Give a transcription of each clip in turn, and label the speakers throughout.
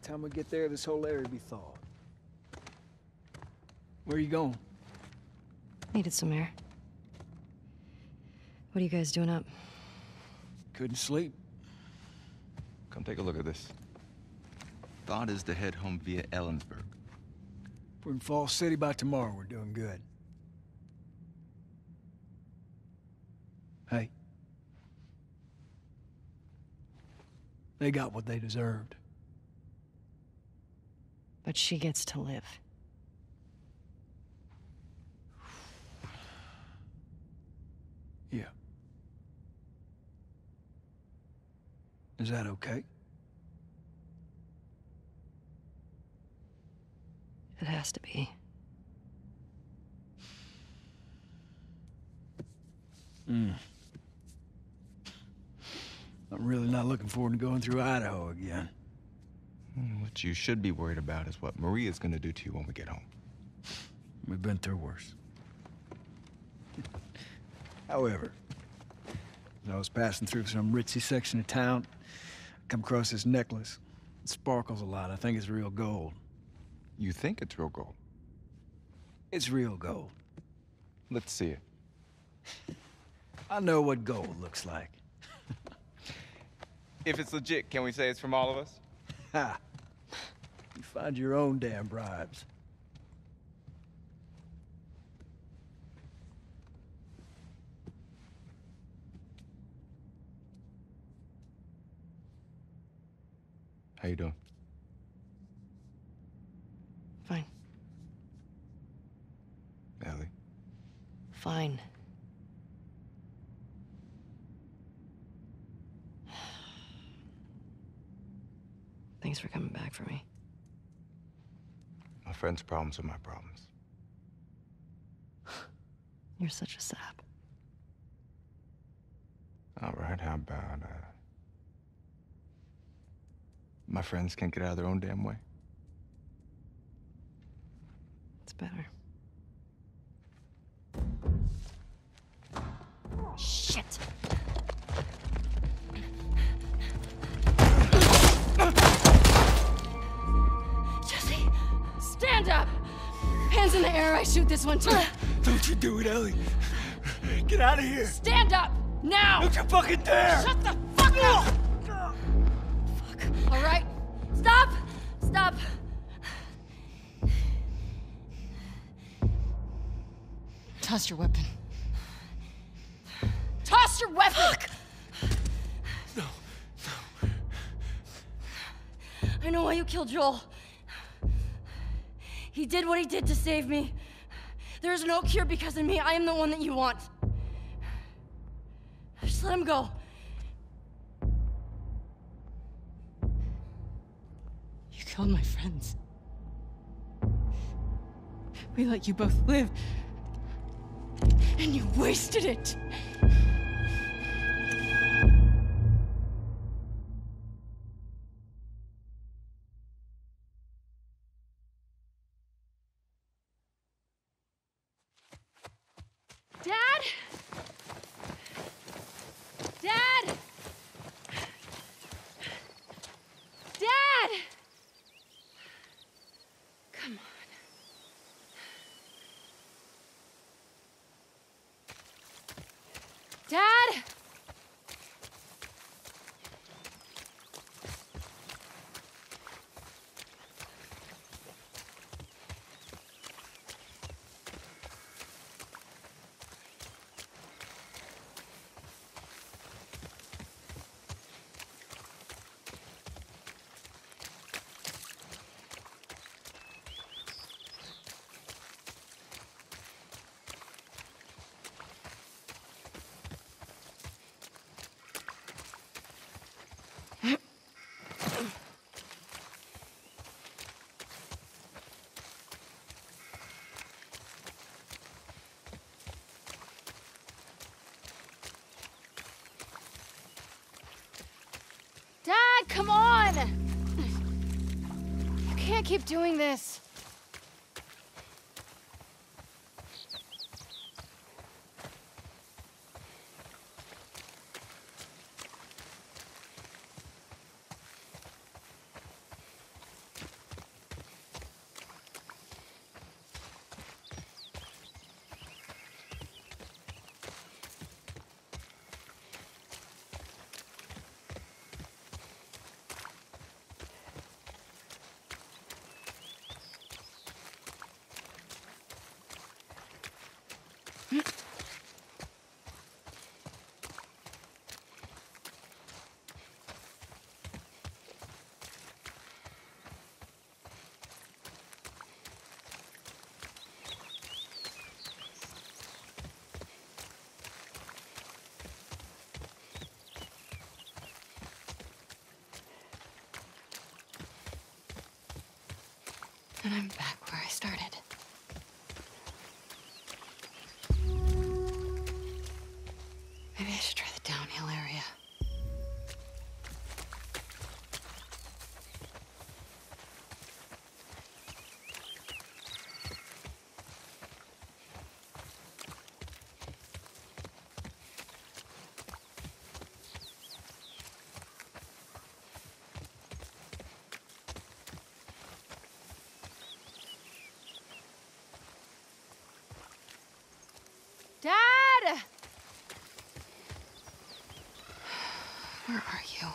Speaker 1: Time we get there, this whole area will be thawed. Where are you going?
Speaker 2: Needed some air. What are you guys doing up?
Speaker 1: Couldn't sleep.
Speaker 3: Come take a look at this. Thought is to head home via Ellensburg.
Speaker 1: If we're in Falls City by tomorrow, we're doing good. Hey. They got what they deserved.
Speaker 2: But she gets to live.
Speaker 1: Yeah. Is that okay?
Speaker 2: It has to be.
Speaker 1: I'm really not looking forward to going through Idaho again.
Speaker 3: What you should be worried about is what Maria's gonna do to you when we get home.
Speaker 1: We've been through worse. However, as I was passing through some ritzy section of town, I come across this necklace. It sparkles a lot. I think it's real gold.
Speaker 3: You think it's real gold?
Speaker 1: It's real gold.
Speaker 3: Let's see it.
Speaker 1: I know what gold looks like.
Speaker 3: If it's legit, can we say it's from all of us?
Speaker 1: Ha! You find your own damn bribes.
Speaker 3: How you doing?
Speaker 2: Fine.
Speaker 3: Ellie?
Speaker 2: Fine. Thanks for coming back for me.
Speaker 3: My friend's problems are my problems.
Speaker 2: You're such a sap.
Speaker 3: All right, how about, my friends can't get out of their own damn way?
Speaker 2: It's better. Shit! Jesse! Stand up! Hands in the air, I shoot this one too.
Speaker 1: Don't you do it, Ellie. Get out of here.
Speaker 2: Stand up! Now!
Speaker 1: Don't you fucking dare!
Speaker 2: Shut the fuck up! Fuck. All right. Stop! Stop! Toss your weapon. Toss your weapon! Fuck.
Speaker 1: No.
Speaker 2: I know why you killed Joel. He did what he did to save me. There is no cure because of me. I am the one that you want. Just let him go. You killed my friends. We let you both live. And you wasted it. Dad? Dad! Dad! Come on. Dad! Dad, come on! You can't keep doing this. And I'm back where I started. Maybe I should try the downhill area. Dad! Where are you?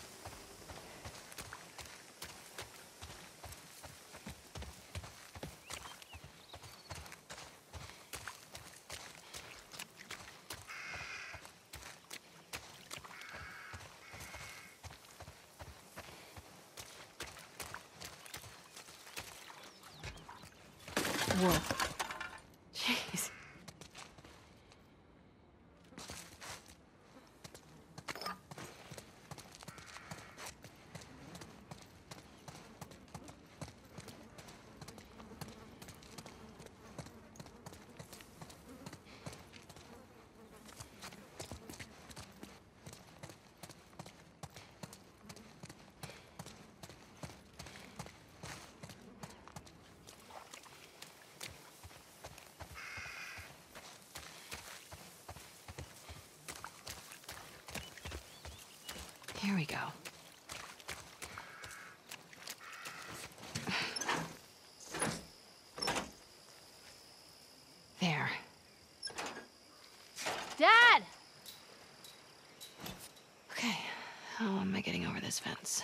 Speaker 2: Whoa. Jeez. Here we go. There. Dad! Okay, how am I getting over this fence?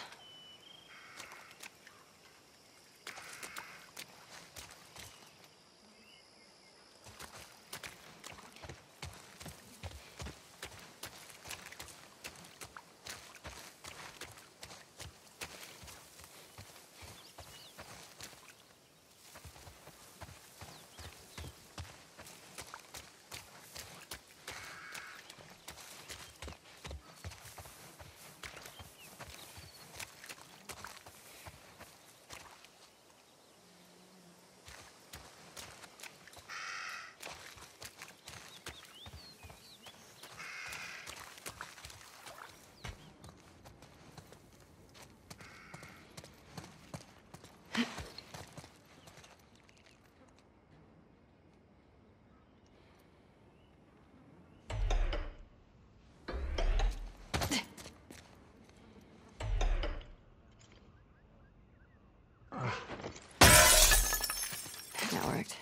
Speaker 2: That worked.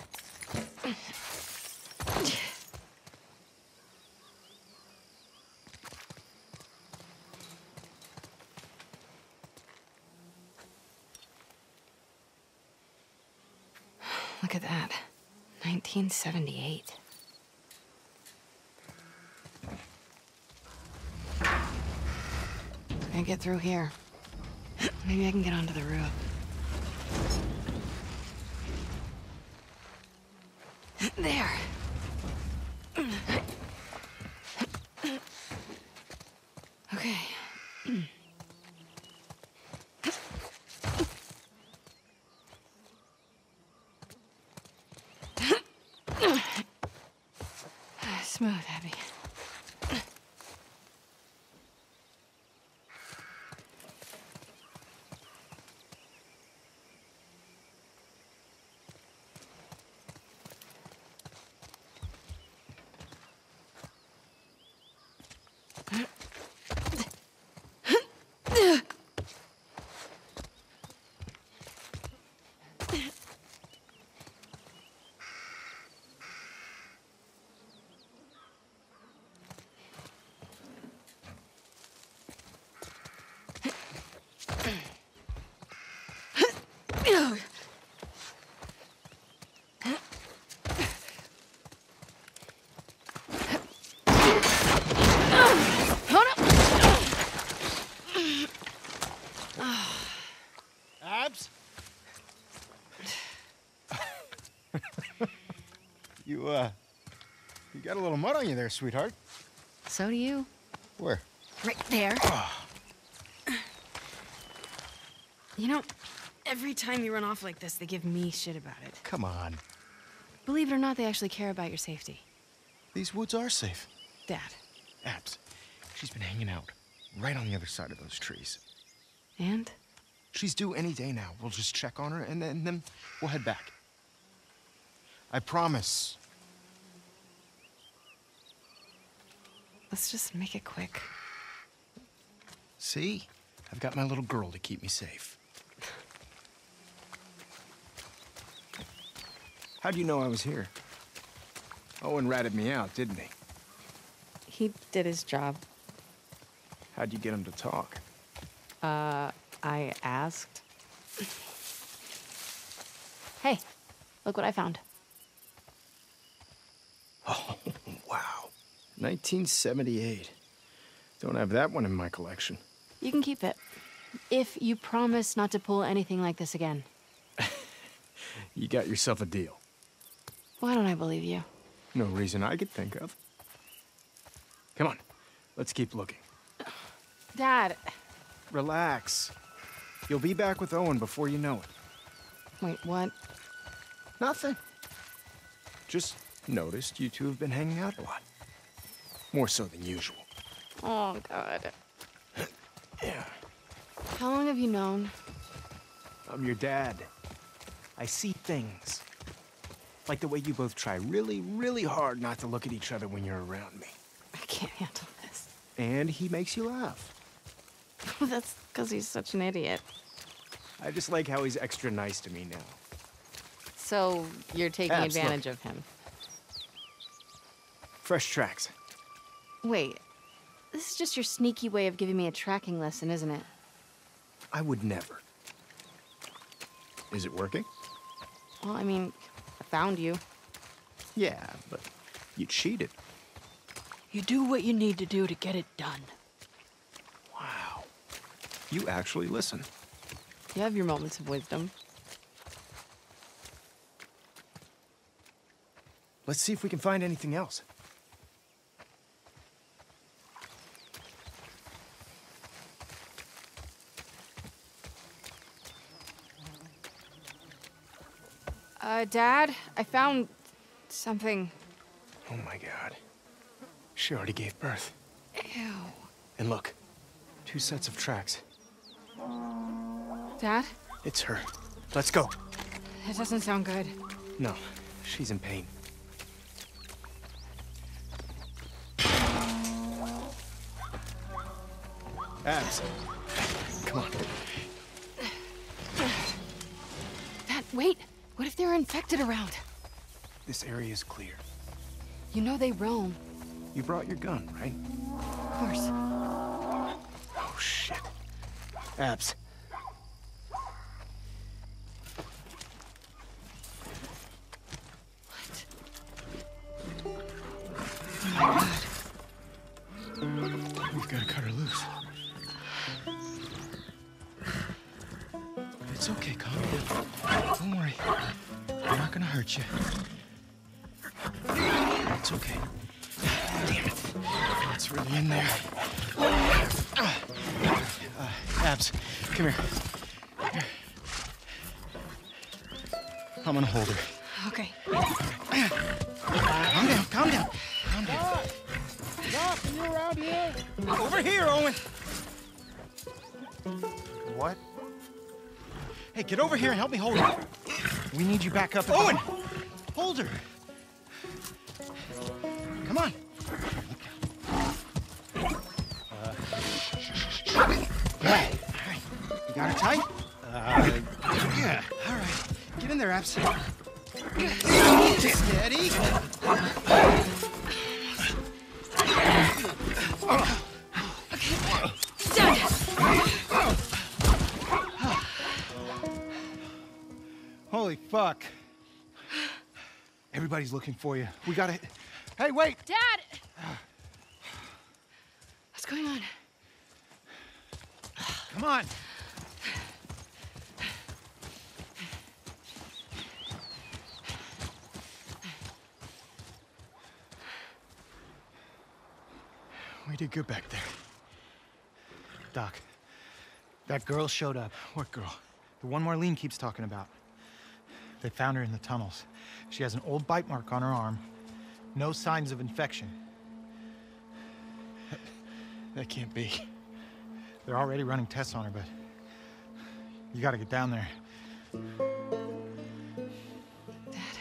Speaker 2: Look at that. 1978. Can't get through here. Maybe I can get onto the roof. There. Okay. Smooth, Abby.
Speaker 4: Abs? You got a little mud on you there, sweetheart.
Speaker 2: So do you. Every time you run off like this, they give me shit about it.
Speaker 4: Come on.
Speaker 2: Believe it or not, they actually care about your safety.
Speaker 4: These woods are safe.
Speaker 2: Dad.
Speaker 4: Abs, she's been hanging out right on the other side of those trees.
Speaker 2: And?
Speaker 4: She's due any day now. We'll just check on her, and then we'll head back. I promise.
Speaker 2: Let's just make it quick.
Speaker 4: See? I've got my little girl to keep me safe. How'd you know I was here? Owen ratted me out, didn't he?
Speaker 2: He did his job.
Speaker 4: How'd you get him to talk?
Speaker 2: I asked. Hey, look what I found.
Speaker 4: Oh, wow. 1978. Don't have that one in my collection.
Speaker 2: You can keep it. If you promise not to pull anything like this again.
Speaker 4: You got yourself a deal.
Speaker 2: Why don't I believe you?
Speaker 4: No reason I could think of. Come on, let's keep looking.
Speaker 2: Dad.
Speaker 4: Relax. You'll be back with Owen before you know it.
Speaker 2: Wait, what?
Speaker 4: Nothing. Just noticed you two have been hanging out a lot. More so than usual.
Speaker 2: Oh, God.
Speaker 4: Yeah.
Speaker 2: How long have you known?
Speaker 4: I'm your dad. I see things. Like the way you both try really, really hard not to look at each other when you're around me.
Speaker 2: I can't handle this.
Speaker 4: And he makes you laugh.
Speaker 2: That's because he's such an idiot.
Speaker 4: I just like how he's extra nice to me now.
Speaker 2: So you're taking
Speaker 4: Abs, look.
Speaker 2: advantage of him.
Speaker 4: Fresh tracks.
Speaker 2: Wait, this is just your sneaky way of giving me a tracking lesson, isn't it?
Speaker 4: I would never. Is it working?
Speaker 2: Well, I mean, I found you.
Speaker 4: Yeah, but you cheated.
Speaker 2: You do what you need to do to get it done.
Speaker 4: Wow. You actually listen.
Speaker 2: You have your moments of wisdom.
Speaker 4: Let's see if we can find anything else.
Speaker 2: Dad, I found something.
Speaker 4: Oh my God. She already gave birth.
Speaker 2: Ew.
Speaker 4: And look, 2 sets of tracks.
Speaker 2: Dad?
Speaker 4: It's her. Let's go.
Speaker 2: That doesn't sound good.
Speaker 4: No, she's in pain. Abs. Come on.
Speaker 2: Dad, wait! What if they're infected around?
Speaker 4: This area is clear.
Speaker 2: You know they roam.
Speaker 4: You brought your gun, right?
Speaker 2: Of course.
Speaker 4: Oh, shit. Abs. We've got to cut her loose. It's okay, calm down. Don't worry. We're not gonna hurt you. It's okay. Damn it. It's really in there. Abs, come here. I'm gonna hold her.
Speaker 2: Okay.
Speaker 4: Calm down, calm down. Calm down.
Speaker 5: Doc, are you around here?
Speaker 4: Over here, Owen! What? Hey, get over here and help me hold her. We need you back up. Owen! Hold her! Come on. All right. You got her tight? Yeah. All right. Get in there, Abs. Steady. Holy fuck. Everybody's looking for you. We gotta... Hey, wait!
Speaker 2: Dad! What's going on?
Speaker 4: Come on. We did good back there. Doc, that girl showed up. What girl? The one Marlene keeps talking about. They found her in the tunnels. She has an old bite mark on her arm. No signs of infection.
Speaker 5: That can't be.
Speaker 4: They're already running tests on her, but you gotta get down there.
Speaker 2: Dad.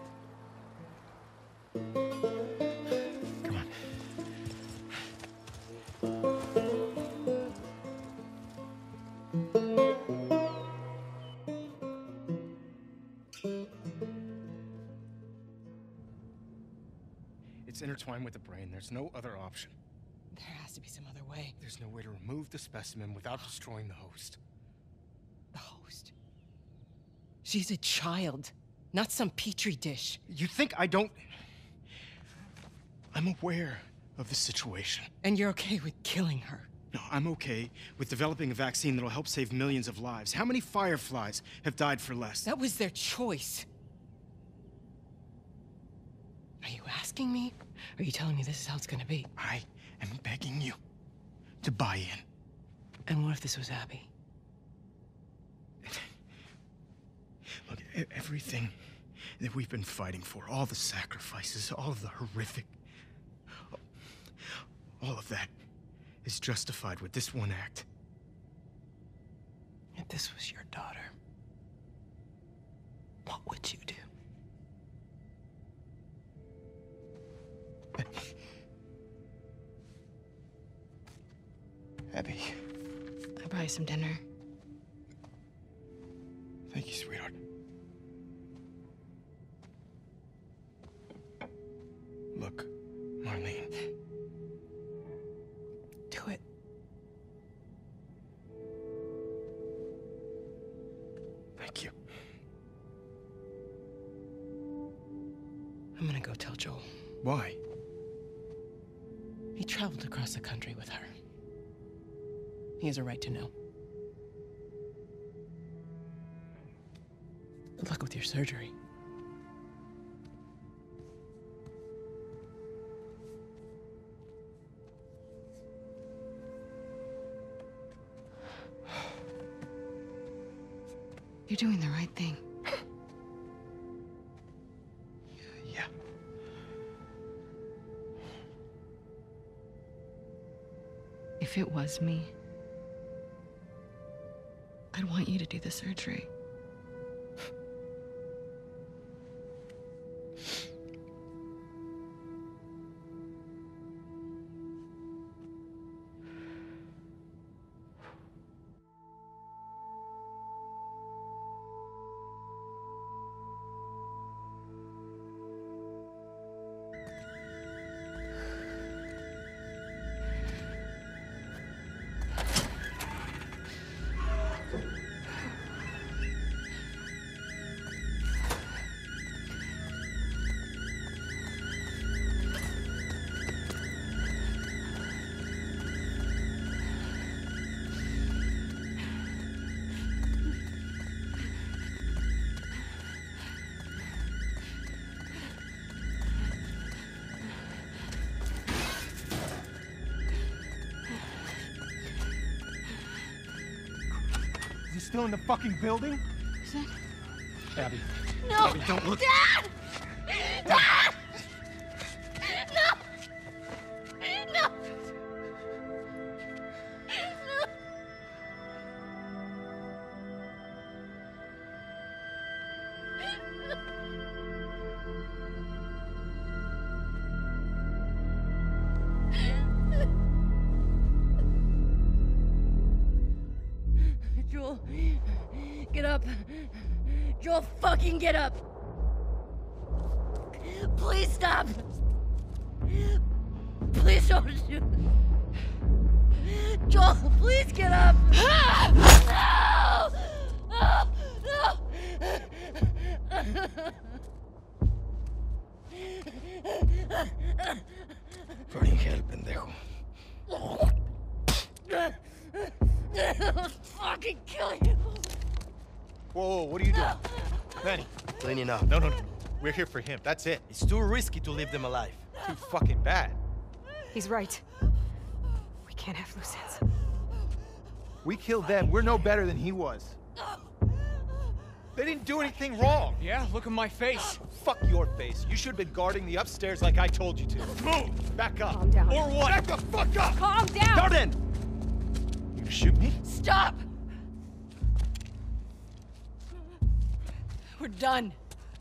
Speaker 4: Come on.
Speaker 5: It's intertwined with the brain. There's no other option.
Speaker 6: There has to be some other way.
Speaker 5: There's no way to remove the specimen without destroying the host.
Speaker 6: The host. She's a child, not some petri dish.
Speaker 5: You think I don't... I'm aware of the situation.
Speaker 6: And you're okay with killing her?
Speaker 5: No, I'm okay with developing a vaccine that'll help save millions of lives. How many Fireflies have died for less?
Speaker 6: That was their choice. Are you asking me? Or are you telling me this is how it's gonna be?
Speaker 5: I am begging you to buy in.
Speaker 6: And what if this was Abby?
Speaker 5: Look, everything that we've been fighting for, all the sacrifices, all of the horrific... all of that is justified with this one act.
Speaker 6: If this was your daughter, what would you do?
Speaker 5: Abby.
Speaker 2: I'll buy you some dinner.
Speaker 5: Thank you, sweetheart. Look, Marlene.
Speaker 6: Do it.
Speaker 5: Thank you.
Speaker 6: I'm gonna go tell Joel.
Speaker 5: Why?
Speaker 6: He traveled across the country with her. He has a right to know. Good luck with your surgery.
Speaker 2: You're doing the right thing.
Speaker 5: Yeah.
Speaker 2: If it was me, I'd want you to do the surgery.
Speaker 4: Is he still in the fucking building?
Speaker 2: Is it?
Speaker 4: Abby.
Speaker 2: No!
Speaker 4: Abby, don't look.
Speaker 2: Dad! Dad! No! No! No! Joel, get up. Joel, fucking get up. Please stop. Please don't shoot. Joel, please get up. No! No!
Speaker 5: Burning hell, pendejo.
Speaker 2: I'll fucking kill you.
Speaker 7: Whoa, what are you doing? Manny.
Speaker 8: Cleaning up.
Speaker 7: No. We're here for him. That's it.
Speaker 8: It's too risky to leave them alive.
Speaker 7: Too fucking bad.
Speaker 9: He's right. We can't have loose ends.
Speaker 4: We killed them. We're no better than he was.
Speaker 7: They didn't do anything wrong.
Speaker 4: Yeah, look at my face.
Speaker 7: Fuck your face. You should have been guarding the upstairs like I told you to. Move! Back up.
Speaker 2: Calm down.
Speaker 7: Or what? Back the fuck up!
Speaker 2: Calm down!
Speaker 7: Darden! You gonna shoot me?
Speaker 2: Stop! We're done.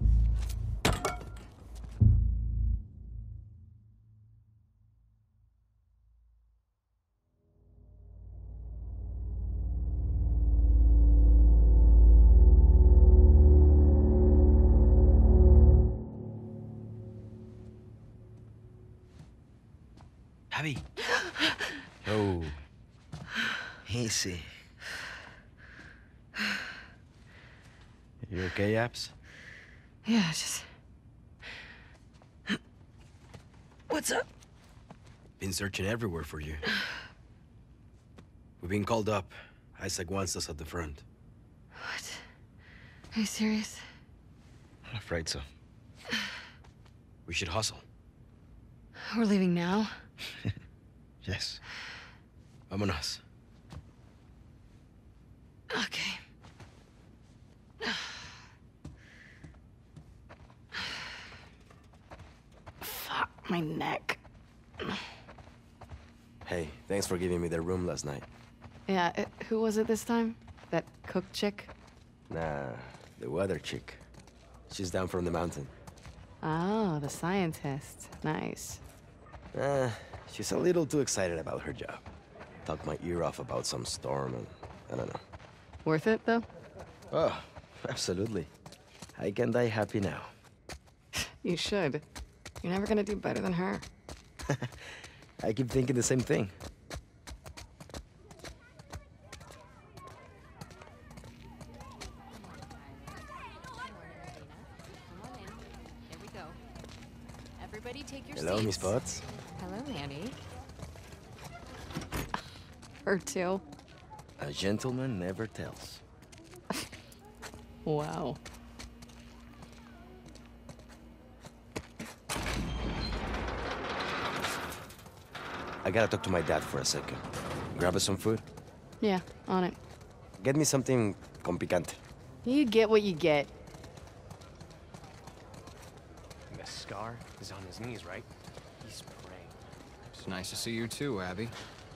Speaker 8: Abby. Oh. Easy. You okay, Abs?
Speaker 6: Yeah, just... What's up?
Speaker 8: Been searching everywhere for you. We've been called up. Isaac wants us at the front.
Speaker 6: What? Are you serious?
Speaker 8: I'm afraid so. We should hustle.
Speaker 6: We're leaving now?
Speaker 8: Yes. Vámonos.
Speaker 6: Okay. Fuck, my neck.
Speaker 8: Hey, thanks for giving me the room last night.
Speaker 6: Yeah, who was it this time? That cook chick?
Speaker 8: Nah, the weather chick. She's down from the mountain.
Speaker 6: Oh, the scientist. Nice.
Speaker 8: She's a little too excited about her job. Talked my ear off about some storm and I don't know.
Speaker 6: Worth it, though?
Speaker 8: Oh, absolutely. I can die happy now.
Speaker 6: You should. You're never gonna do better than her.
Speaker 8: I keep thinking the same thing.
Speaker 2: Here we go. Everybody take your
Speaker 8: Hello,
Speaker 2: seats.
Speaker 8: Miss Potts.
Speaker 2: Hello, Annie.
Speaker 6: Her too.
Speaker 8: A gentleman never tells.
Speaker 6: Wow.
Speaker 8: I gotta talk to my dad for a second. Grab us some food.
Speaker 6: Yeah, on it.
Speaker 8: Get me something con picante.
Speaker 6: You get what you get.
Speaker 4: And the scar is on his knees, right? He's praying.
Speaker 9: It's nice to see you too, Abby.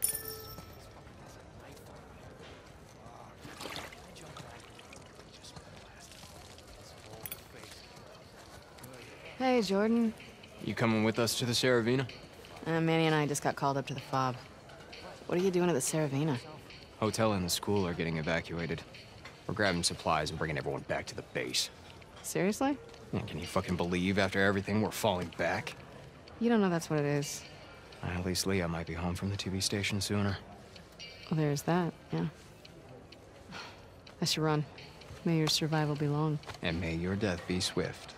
Speaker 6: Hey, Jordan.
Speaker 9: You coming with us to the Saravina?
Speaker 6: Manny and I just got called up to the FOB. What are you doing at the Saravina?
Speaker 9: Hotel and the school are getting evacuated. We're grabbing supplies and bringing everyone back to the base.
Speaker 6: Seriously?
Speaker 9: Yeah, can you fucking believe after everything we're falling back?
Speaker 6: You don't know that's what it is.
Speaker 9: At least Leah might be home from the TV station sooner.
Speaker 6: Well, there's that, yeah. I should run. May your survival be long.
Speaker 9: And may your death be swift.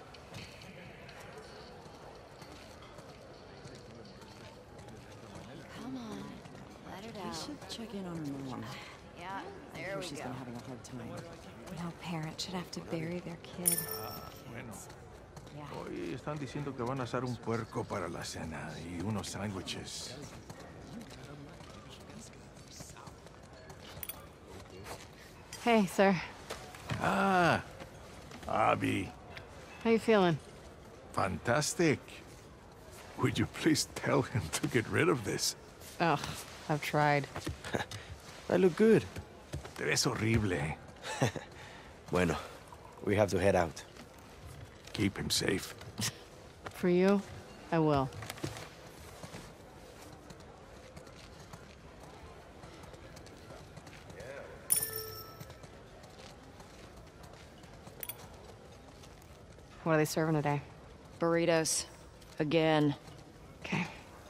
Speaker 2: Come on. Let it
Speaker 10: We
Speaker 2: out.
Speaker 10: should check in on her mom.
Speaker 2: Yeah, there we
Speaker 10: She's
Speaker 2: go.
Speaker 10: been having a hard time.
Speaker 2: No parent should have to bury their kid.
Speaker 11: Bueno,
Speaker 2: Yeah.
Speaker 11: hoy están diciendo que van a hacer un puerco para la cena y unos sándwiches.
Speaker 6: Hey, sir.
Speaker 11: Ah, Abby,
Speaker 6: How you feeling?
Speaker 11: fantastic. Would you please tell him to get rid of this?
Speaker 6: Ugh, I've tried.
Speaker 8: I look good.
Speaker 11: Te ves horrible.
Speaker 8: Bueno, we have to head out.
Speaker 11: Keep him safe.
Speaker 6: For you, I will. What are they serving today?
Speaker 10: Burritos. Again.
Speaker 6: Okay.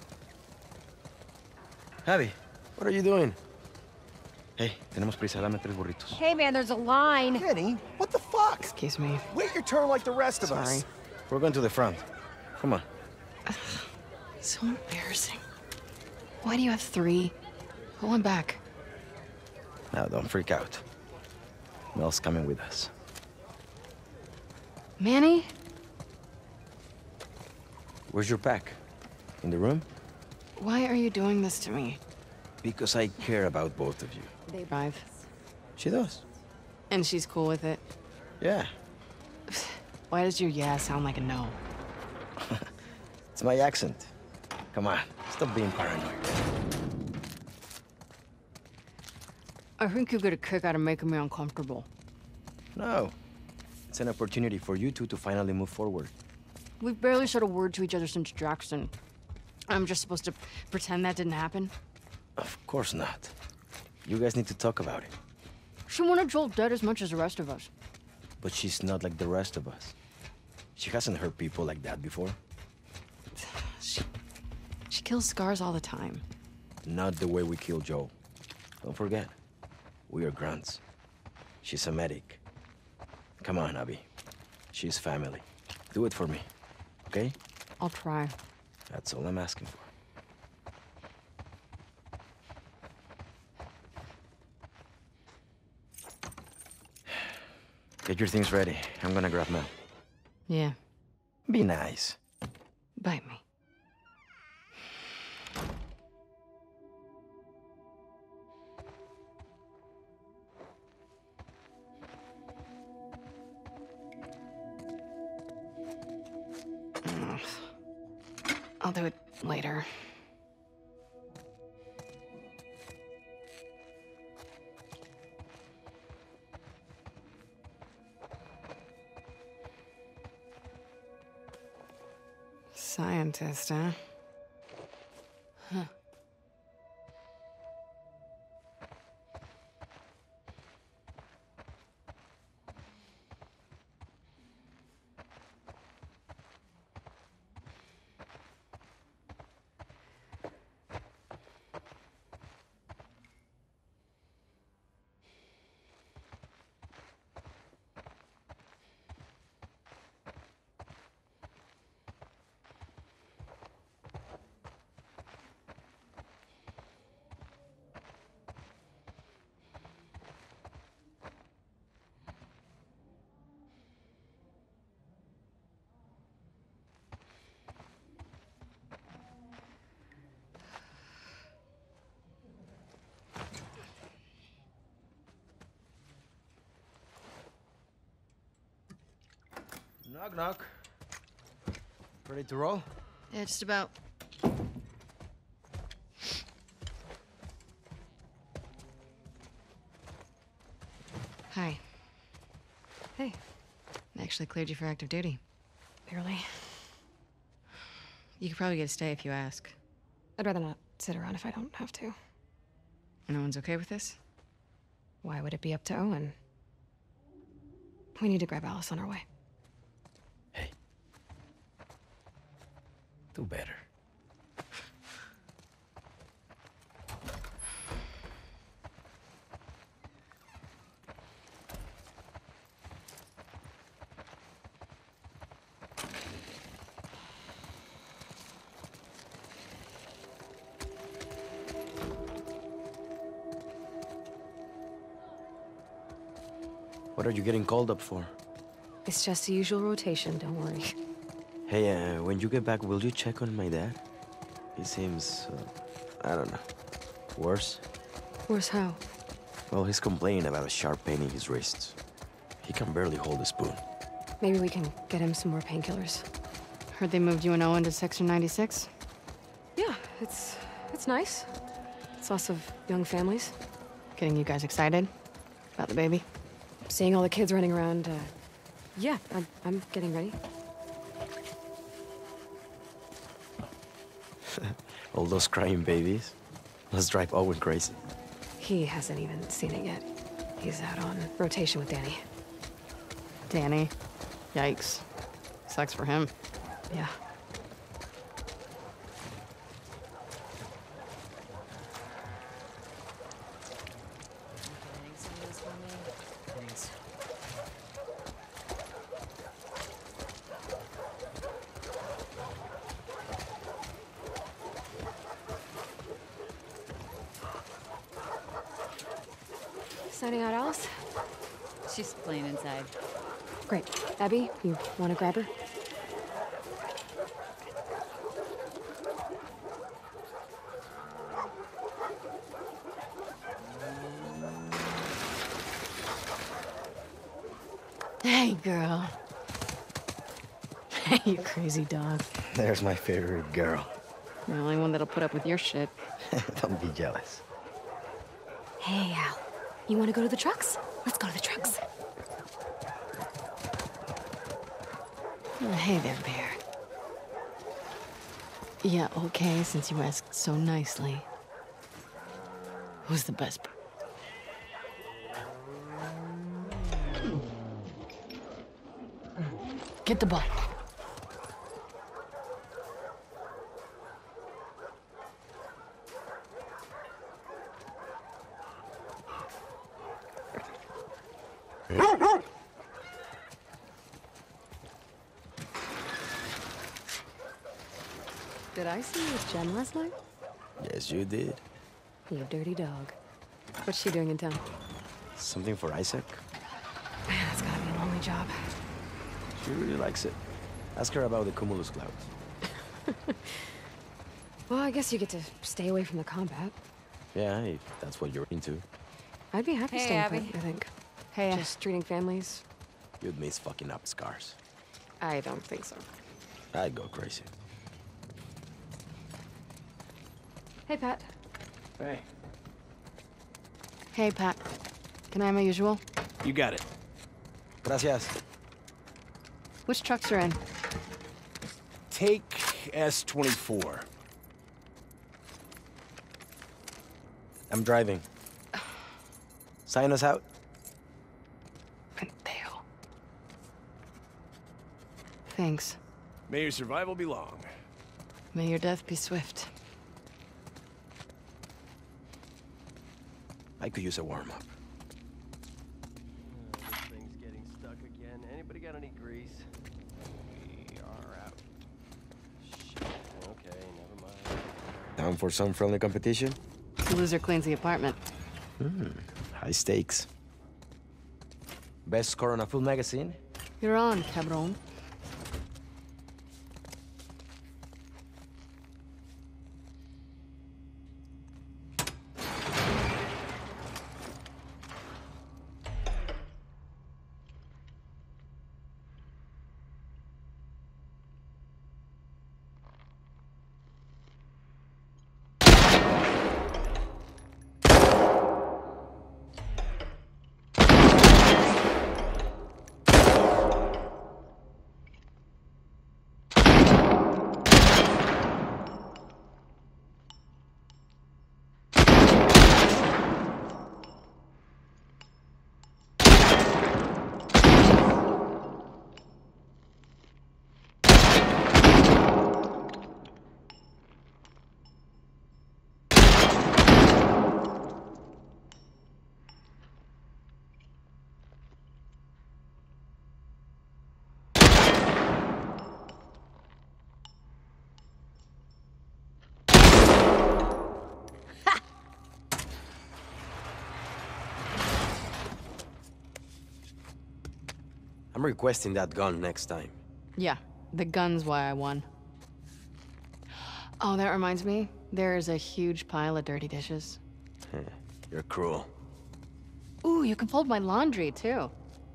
Speaker 8: Abby, what are you doing? Hey, tenemos prisa. Dame 3 burritos.
Speaker 2: Hey, man, there's a line.
Speaker 7: Kenny, what the fuck?
Speaker 6: Excuse me.
Speaker 7: Wait your turn like the rest of
Speaker 6: Sorry.
Speaker 7: us.
Speaker 8: We're going to the front. Come on.
Speaker 6: So embarrassing. Why do you have 3? Put one back.
Speaker 8: Now, don't freak out. Mel's coming with us.
Speaker 6: Manny?
Speaker 8: Where's your pack? In the room?
Speaker 6: Why are you doing this to me?
Speaker 8: Because I care about both of you.
Speaker 6: They drive.
Speaker 8: She does.
Speaker 6: And she's cool with it.
Speaker 8: Yeah,
Speaker 6: Why does your yeah sound like a no?
Speaker 8: it's my accent. Come on, stop being paranoid.
Speaker 6: I think you get a kick out of making me uncomfortable.
Speaker 8: No, it's an opportunity for you two to finally move forward.
Speaker 6: We've barely said a word to each other since Jackson. I'm just supposed to pretend that didn't happen?
Speaker 8: Of course not. You guys need to talk about it.
Speaker 6: She wanted Joel dead as much as the rest of us.
Speaker 8: But she's not like the rest of us. She hasn't hurt people like that before.
Speaker 6: She kills scars all the time.
Speaker 8: Not the way we kill Joel. Don't forget, we are grunts. She's a medic. Come on, Abby. She's family. Do it for me, okay?
Speaker 6: I'll try.
Speaker 8: That's all I'm asking for. Get your things ready. I'm gonna grab Mel.
Speaker 6: Yeah,
Speaker 8: Be nice.
Speaker 6: bite me. I'll do it later. Scientist, huh? Huh.
Speaker 8: Knock, knock. Ready to roll?
Speaker 6: Yeah, just about. Hi. Hey. I actually cleared you for active duty.
Speaker 2: Barely.
Speaker 6: You could probably get a stay if you ask.
Speaker 2: I'd rather not sit around if I don't have to.
Speaker 6: No one's okay with this?
Speaker 2: Why would it be up to Owen? We need to grab Alice on our way.
Speaker 8: Do better. What are you getting called up for?
Speaker 2: It's just the usual rotation, don't worry.
Speaker 8: Hey, when you get back, will you check on my dad? He seems, I don't know, worse?
Speaker 2: Worse how?
Speaker 8: Well, he's complaining about a sharp pain in his wrists. He can barely hold a spoon.
Speaker 2: Maybe we can get him some more painkillers.
Speaker 6: Heard they moved you and Owen to Section 96?
Speaker 2: Yeah, it's nice. It's lots of young families.
Speaker 6: Getting you guys excited about the baby?
Speaker 2: Seeing all the kids running around, yeah, I'm getting ready.
Speaker 8: All those crying babies. Let's drive Owen crazy.
Speaker 2: He hasn't even seen it yet. He's out on rotation with Danny.
Speaker 6: Danny? Yikes. Sucks for him.
Speaker 2: Yeah. Signing out, Alice?
Speaker 10: She's playing inside.
Speaker 2: Great. Abby, you want to grab her?
Speaker 6: Hey, girl. Hey, you crazy dog.
Speaker 8: There's my favorite girl.
Speaker 6: The only one that'll put up with your shit.
Speaker 8: Don't be jealous.
Speaker 2: Hey, Al. You want to go to the trucks? Let's go to the trucks.
Speaker 6: Hey there, Bear. Yeah, okay, since you asked so nicely. Who's the best? Get the ball. Did I see you with Jen last night?
Speaker 8: Yes, you did.
Speaker 6: You dirty dog. What's she doing in town?
Speaker 8: Something for Isaac?
Speaker 6: Man, that's gotta be a lonely job.
Speaker 8: She really likes it. Ask her about the Cumulus Clouds.
Speaker 6: Well, I guess you get to stay away from the combat.
Speaker 8: Yeah, if that's what you're into.
Speaker 6: I'd be happy
Speaker 2: Hey,
Speaker 6: staying
Speaker 2: Abby.
Speaker 6: put, I think. Hey, just treating families?
Speaker 8: You'd miss fucking up scars.
Speaker 6: I don't think so.
Speaker 8: I'd go crazy.
Speaker 6: Hey, Pat.
Speaker 4: Hey,
Speaker 6: Hey, Pat. Can I have my usual?
Speaker 4: you got it.
Speaker 8: Gracias.
Speaker 6: Which trucks are in?
Speaker 4: Take S24.
Speaker 8: I'm driving. Sign us out.
Speaker 6: Pendejo. Thanks.
Speaker 4: May your survival be long.
Speaker 6: May your death be swift.
Speaker 8: I could use a warm-up.
Speaker 12: This thing's getting stuck again. Anybody got any grease? We are out. Shit. Okay, never mind.
Speaker 8: Down for some friendly competition?
Speaker 6: The loser cleans the apartment.
Speaker 8: High stakes. Best score on a full magazine?
Speaker 6: You're on, cabron.
Speaker 8: I'm requesting that gun next time.
Speaker 6: Yeah, the gun's why I won. Oh, that reminds me. There is a huge pile of dirty dishes.
Speaker 8: You're cruel.
Speaker 6: Ooh, you can fold my laundry, too.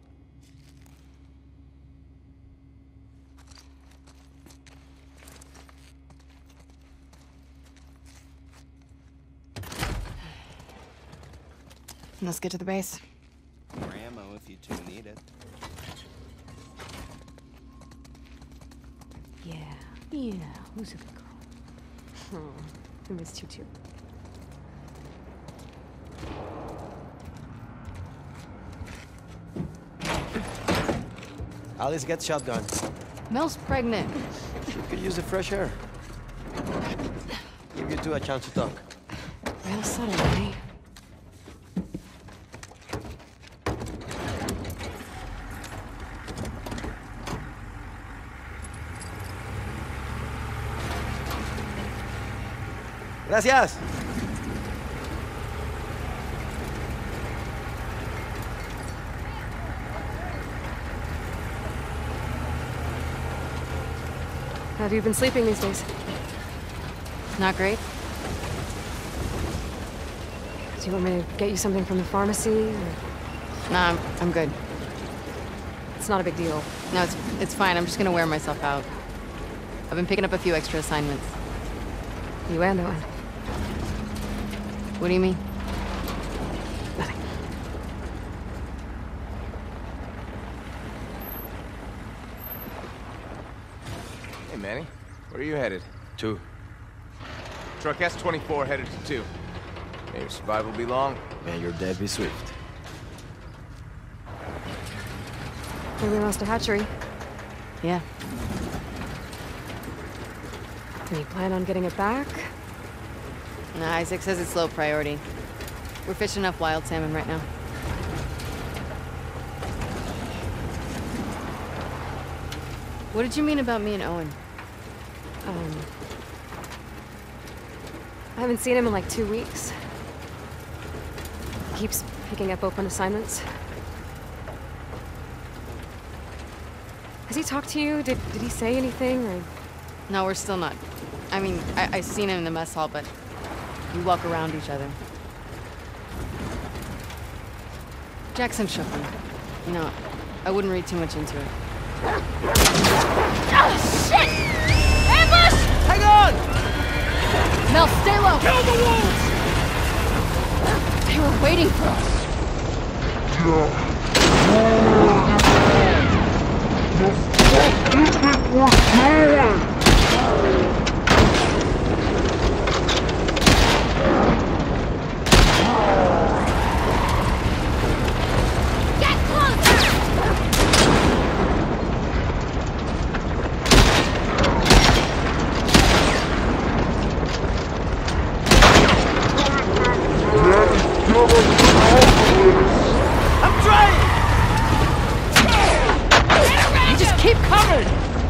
Speaker 6: Let's get to the base.
Speaker 12: More ammo if you two need it.
Speaker 6: Yeah, who's a good girl? Oh, I missed you too.
Speaker 8: Alice gets shotgun.
Speaker 6: Mel's pregnant.
Speaker 8: She could use the fresh air. Give you two a chance to talk.
Speaker 6: Real subtle, eh?
Speaker 8: Gracias.
Speaker 6: How have you been sleeping these days? Not great? Do you want me to get you something from the pharmacy? Or... Nah, I'm good. It's not a big deal. No, it's fine. I'm just gonna wear myself out. I've been picking up a few extra assignments. You and Owen. What do you mean? Nothing.
Speaker 12: Hey, Manny. Where are you headed?
Speaker 8: 2.
Speaker 12: Truck S-24 headed to 2. May your survival be long.
Speaker 8: May your death be swift.
Speaker 6: Maybe we lost a hatchery. Yeah. Any plan on getting it back?
Speaker 2: Nah, Isaac says it's low priority. We're fishing enough wild salmon right now. What did you mean about me and Owen?
Speaker 6: I haven't seen him in like 2 weeks. He keeps picking up open assignments. Has he talked to you? Did he say anything, or...?
Speaker 2: No, we're still not. I mean, I seen him in the mess hall, but we walk around each other. Jackson shook me. You know, I wouldn't read too much into it.
Speaker 13: Oh, shit! Ambush!
Speaker 2: Hang on! Mel, stay low!
Speaker 13: Kill the wolves!
Speaker 2: They were waiting for us.
Speaker 13: Get closer!
Speaker 2: I'm trying! You just keep covered!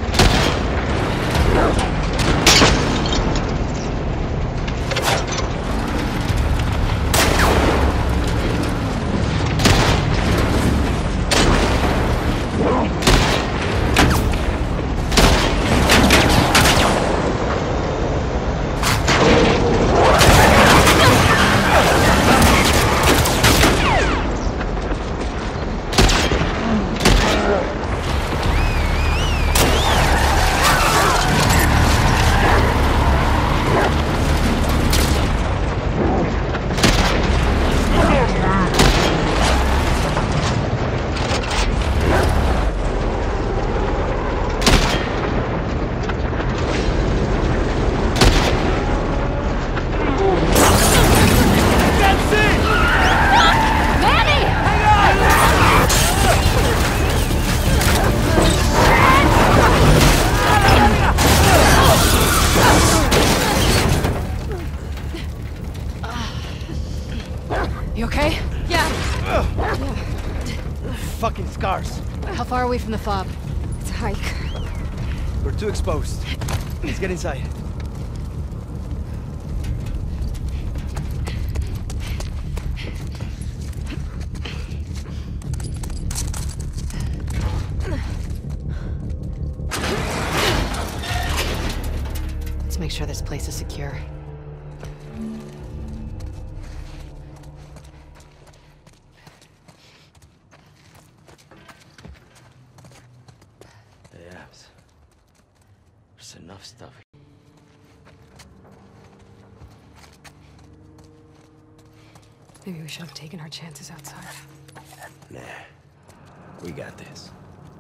Speaker 2: You okay?
Speaker 7: Yeah. Fucking scars.
Speaker 2: How far away from the fob?
Speaker 6: It's a hike.
Speaker 7: We're too exposed. Let's get inside.
Speaker 2: Let's make sure this place is secure.
Speaker 8: There's enough stuff.
Speaker 6: Maybe we should have taken our chances outside.
Speaker 8: Nah, we got this.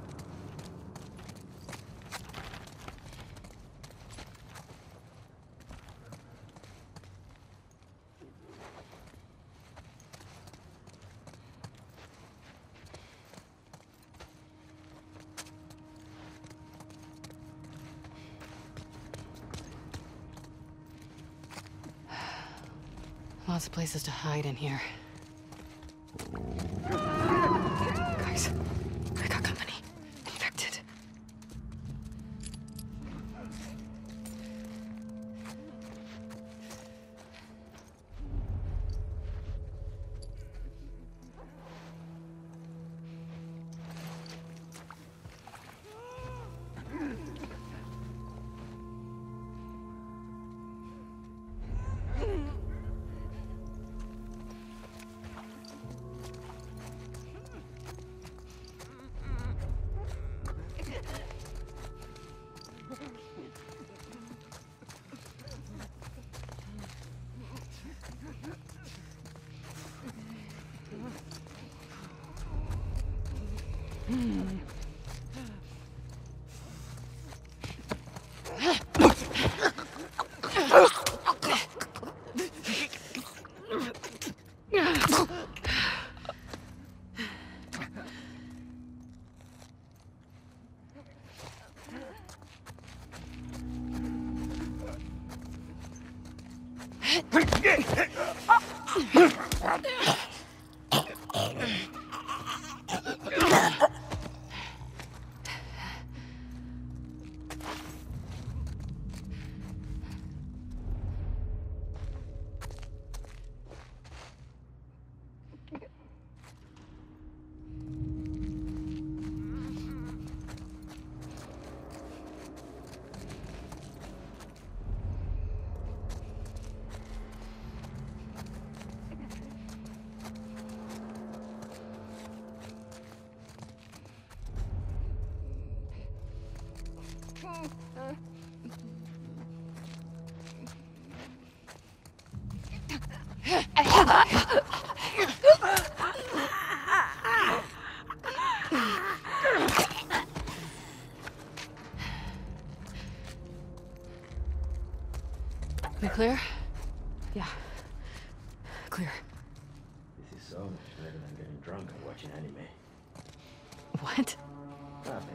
Speaker 2: Lots of places to hide in here.
Speaker 6: Guys, I got company. Infected. We clear? Yeah. Clear.
Speaker 8: This is so much better than getting drunk and watching anime.
Speaker 6: What?
Speaker 8: Nothing.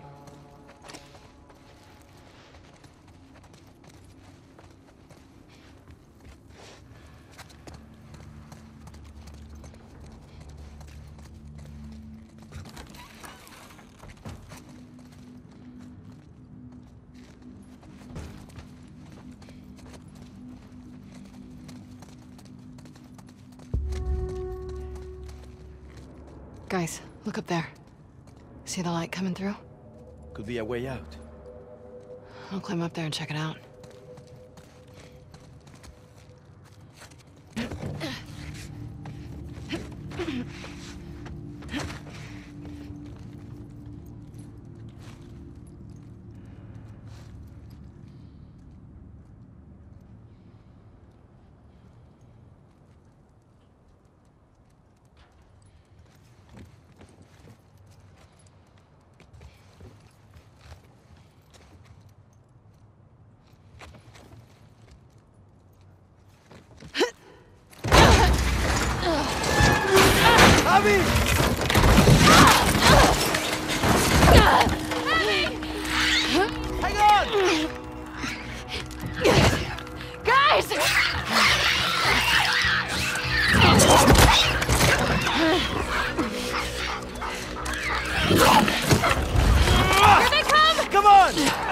Speaker 6: Guys, look up there. See the light coming through?
Speaker 8: Could be a way out.
Speaker 6: I'll climb up there and check it out.
Speaker 13: Hang on! Guys! Here they come!
Speaker 7: Come on!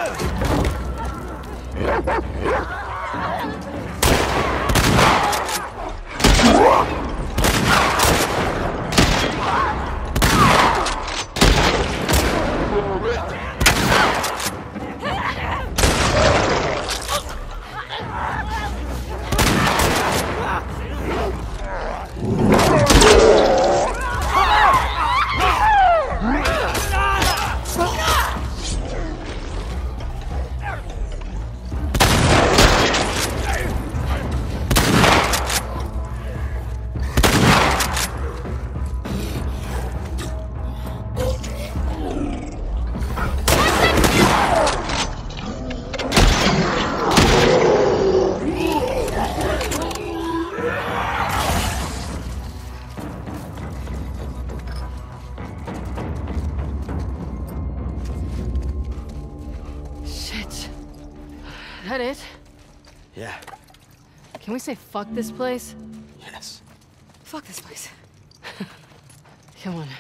Speaker 6: That it?
Speaker 8: Yeah.
Speaker 6: Can we say fuck this place?
Speaker 8: Yes.
Speaker 6: Fuck this place. Come on.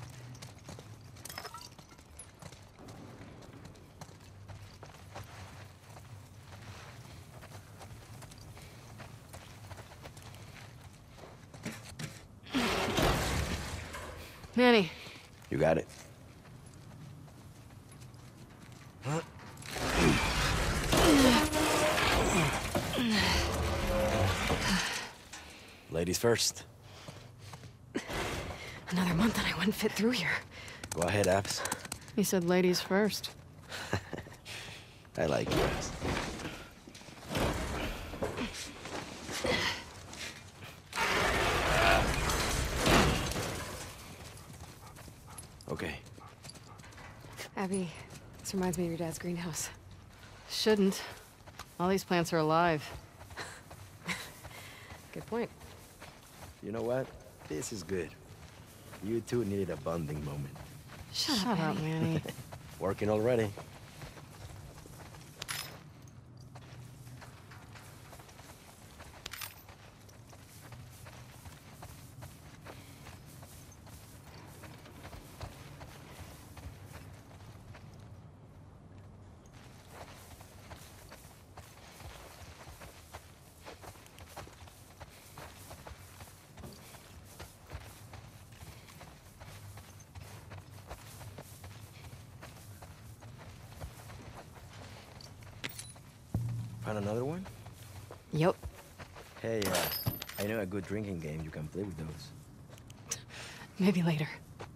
Speaker 6: Manny.
Speaker 8: You got it. Ladies first.
Speaker 6: Another month and I wouldn't fit through here.
Speaker 8: Go ahead, Abs.
Speaker 6: You said ladies first.
Speaker 8: I like you, Abs. Okay.
Speaker 6: Abby, this reminds me of your dad's greenhouse. Shouldn't. All these plants are alive. Good point.
Speaker 8: You know what? This is good. You two needed a bonding moment.
Speaker 6: Shut up, Manny.
Speaker 8: Working already. Found another one?
Speaker 6: Yep.
Speaker 8: Hey, I know a good drinking game. You can play with those.
Speaker 6: Maybe later.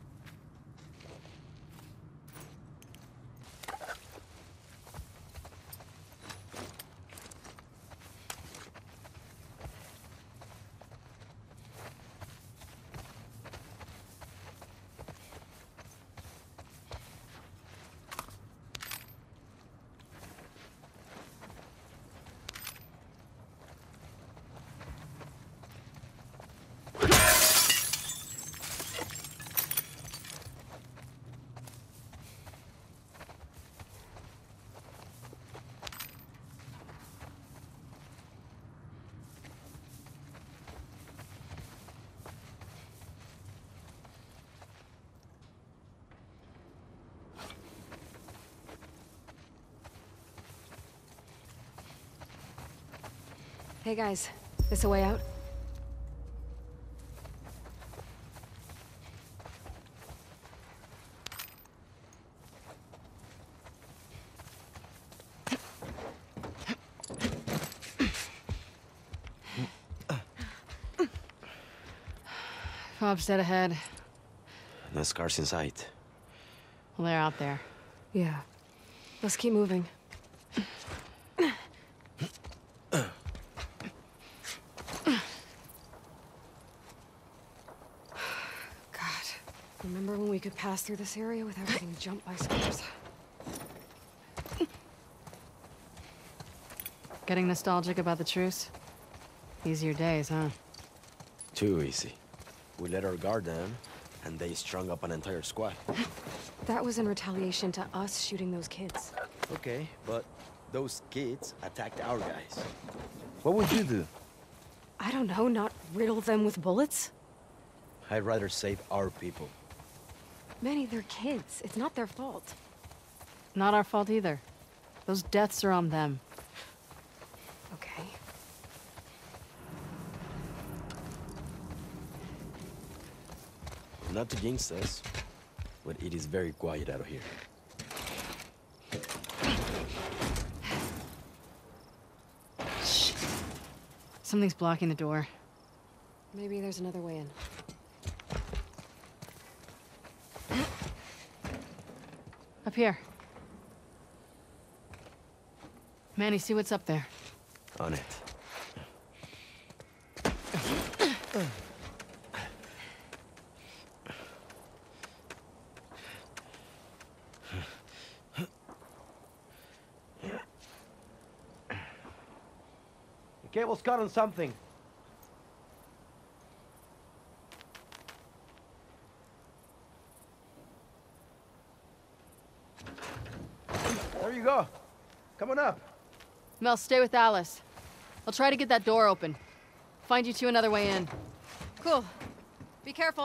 Speaker 6: Hey guys, this a way out? Fob's dead ahead.
Speaker 8: No scars in sight.
Speaker 6: Well, they're out there. Yeah. Let's keep moving. Remember when we could pass through this area without getting jumped by scars? Getting nostalgic about the truce? Easier days, huh?
Speaker 8: Too easy. We let our guard down, and they strung up an entire squad.
Speaker 6: That was in retaliation to us shooting those kids.
Speaker 8: Okay, but those kids attacked our guys. What would you do?
Speaker 6: I don't know, not riddle them with bullets?
Speaker 8: I'd rather save our people.
Speaker 6: Manny, they're kids. It's not their fault. Not our fault either. Those deaths are on them. Okay.
Speaker 8: Not to jinx us, but it is very quiet out here.
Speaker 6: Shh. Something's blocking the door. Maybe there's another way in. Up here. Manny, see what's up there.
Speaker 8: On it.
Speaker 12: The cable's caught on something. There you go. Come on up.
Speaker 6: Mel, stay with Alice. I'll try to get that door open. Find you two another way in. Cool. Be careful.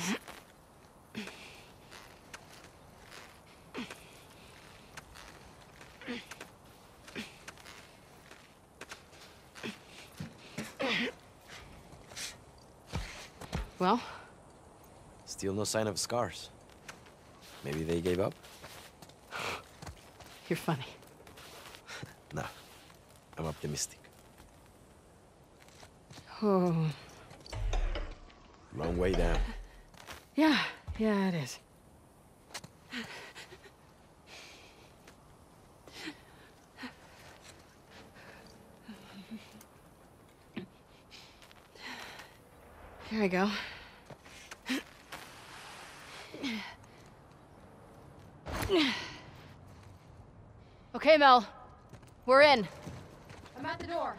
Speaker 6: Well?
Speaker 8: Still no sign of scars. Maybe they gave up?
Speaker 6: You're funny.
Speaker 8: No. I'm optimistic.
Speaker 6: Oh.
Speaker 8: Long way down.
Speaker 6: Yeah, it is. Here I go. Okay, Mel. We're in. I'm at the door.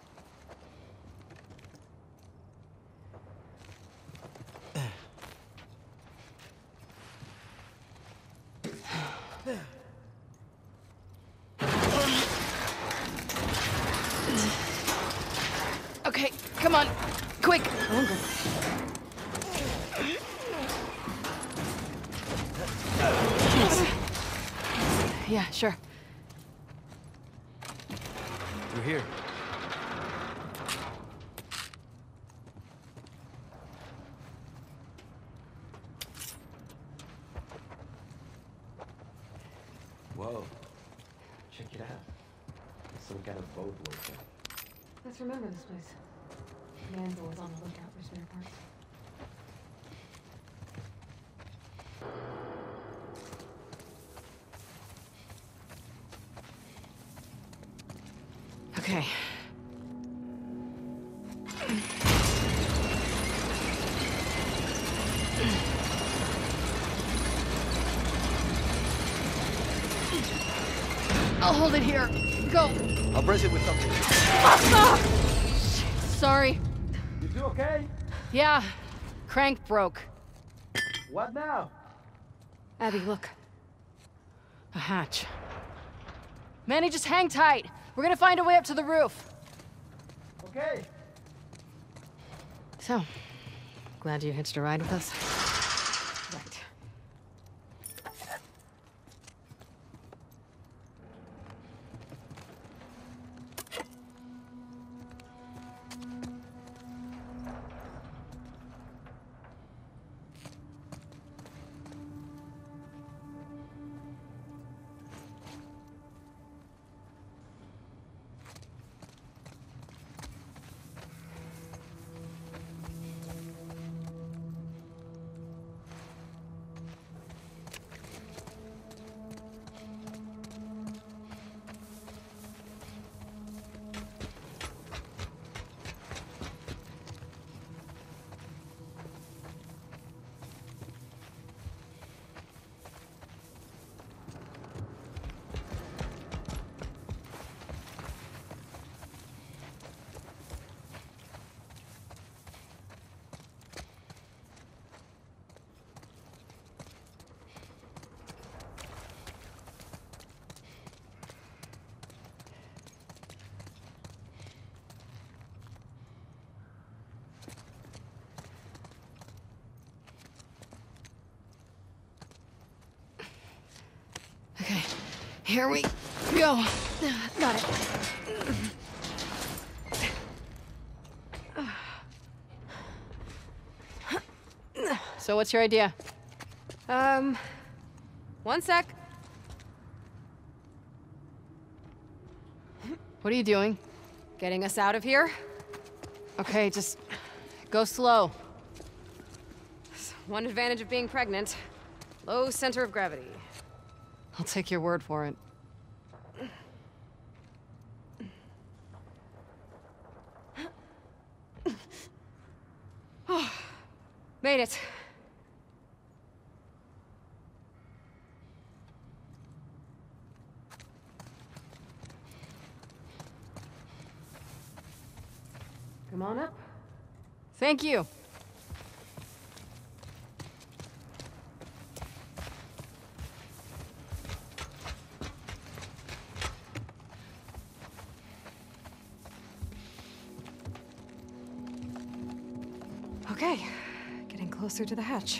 Speaker 6: Okay, come on. Quick. Yeah, sure.
Speaker 8: Through here. Whoa. Check it out. some kind of boat working.
Speaker 6: Let's remember this place. Man's always on the lookout for spare parts. Okay. I'll hold it here. Go.
Speaker 7: I'll brace it with something.
Speaker 6: Sorry.
Speaker 7: You do okay?
Speaker 6: Yeah. Crank broke.
Speaker 7: What now?
Speaker 6: Abby, look. A hatch. Manny, just hang tight. We're gonna find a way up to the roof.
Speaker 7: Okay.
Speaker 6: So, glad you hitched a ride with us. Right. Okay, here we go. Got it. So what's your idea?
Speaker 2: One sec.
Speaker 6: What are you doing?
Speaker 2: Getting us out of here?
Speaker 6: Okay, just go slow.
Speaker 2: One advantage of being pregnant. Low center of gravity.
Speaker 6: I'll take your word for it.
Speaker 2: Oh, made it.
Speaker 6: Come on up. Thank you.
Speaker 2: Okay, getting closer to the hatch.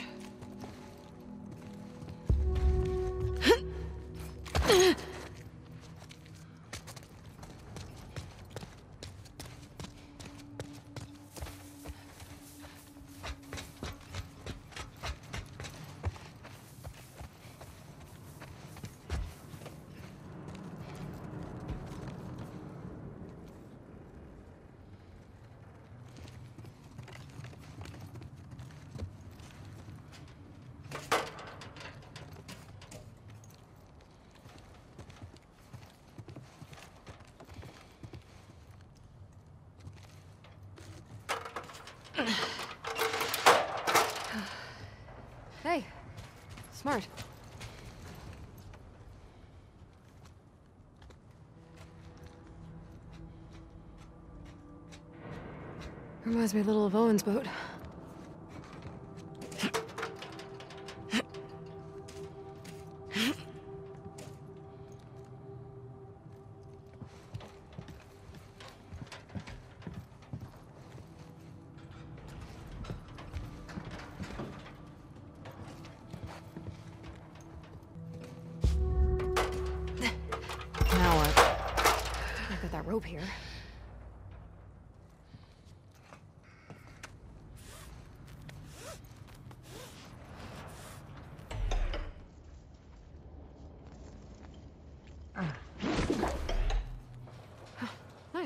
Speaker 2: Hey, smart.
Speaker 6: Reminds me a little of Owen's boat. Now what?
Speaker 2: I've got that rope here.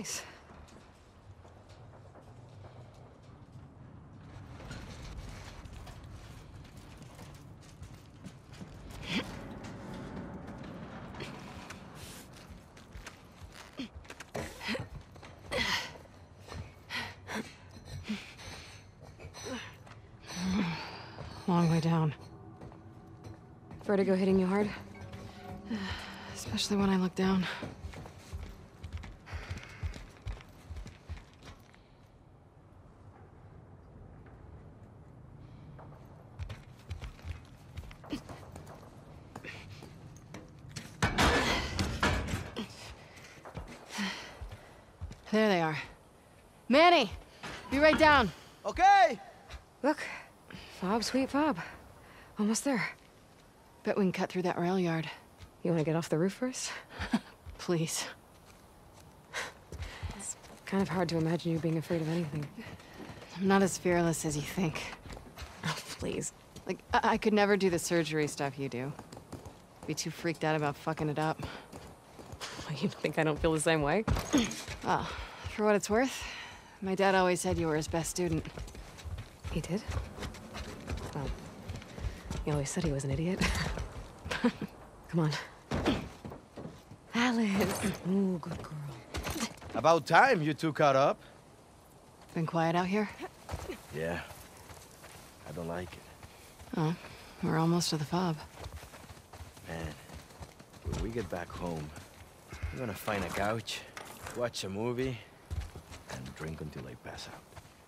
Speaker 6: Nice. Long way down. Vertigo hitting you hard? Especially when I look down. There they are. Manny! Be right down.
Speaker 12: Okay!
Speaker 6: Look. Fob, sweet fob. Almost there. Bet we can cut through that rail yard. You want to get off the roof first? Please. It's kind of hard to imagine you being afraid of anything. I'm not as fearless as you think. Oh, please. Like, I could never do the surgery stuff you do. Be too freaked out about fucking it up. You think I don't feel the same way? Well, for what it's worth, my dad always said you were his best student. He did? Well, he always said he was an idiot. Come on. Alice. Ooh, good girl.
Speaker 12: About time you two caught up.
Speaker 6: Been quiet out here?
Speaker 8: Yeah. I don't like it.
Speaker 6: Oh, we're almost to the fob.
Speaker 8: Man, when we get back home, I'm gonna find a couch, watch a movie, and drink until I pass out.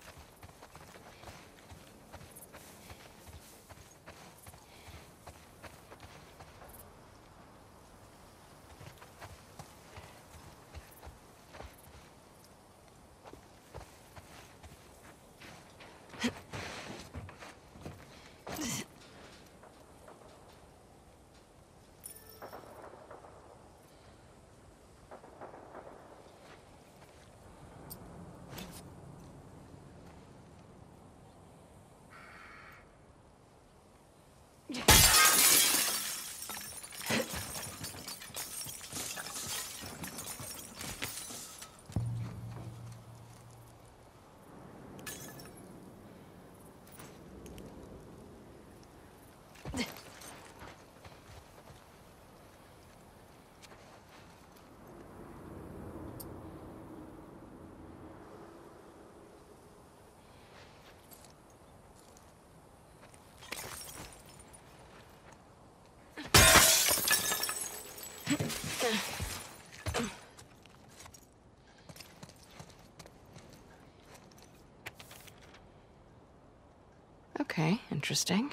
Speaker 6: Okay, interesting.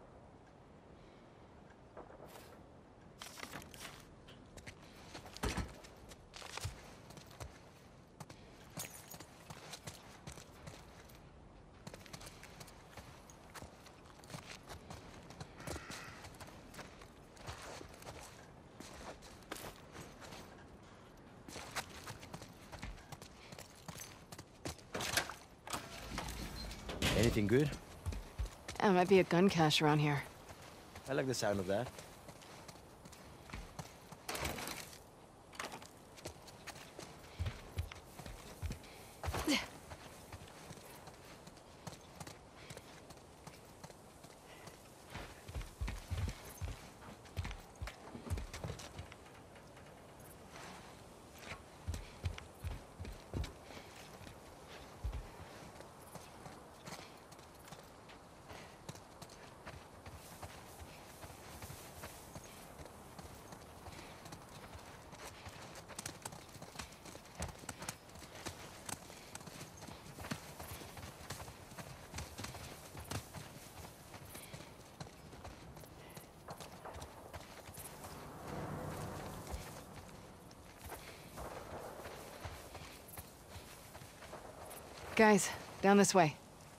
Speaker 8: Anything good?
Speaker 6: There might be a gun cache around here.
Speaker 8: I like the sound of that.
Speaker 6: Guys, down this way.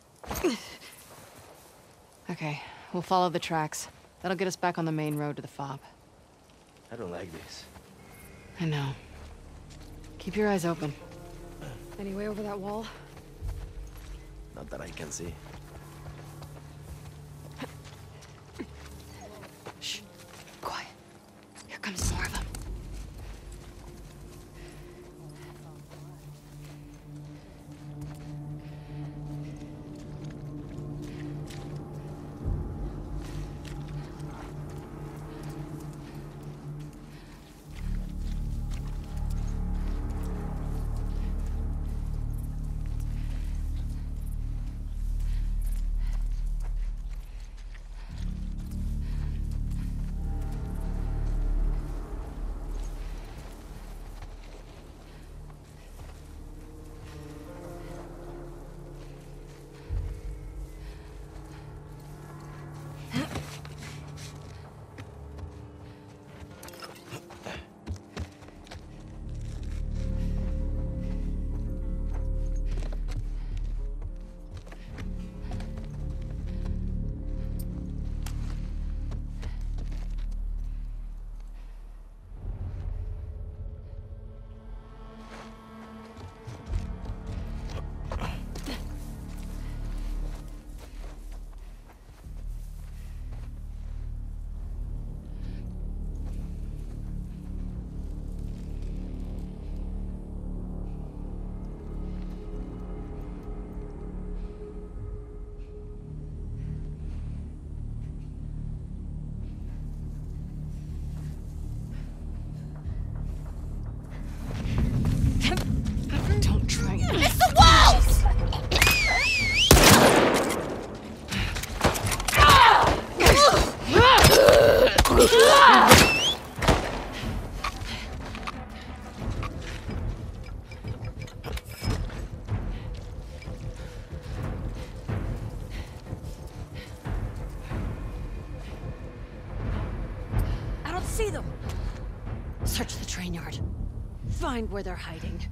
Speaker 6: Okay, we'll follow the tracks. That'll get us back on the main road to the fob.
Speaker 8: I don't like this.
Speaker 6: I know. Keep your eyes open. Any way over that wall?
Speaker 8: Not that I can see.
Speaker 6: Shh. Quiet. Here comes more of them.
Speaker 2: Smart. Find where they're hiding.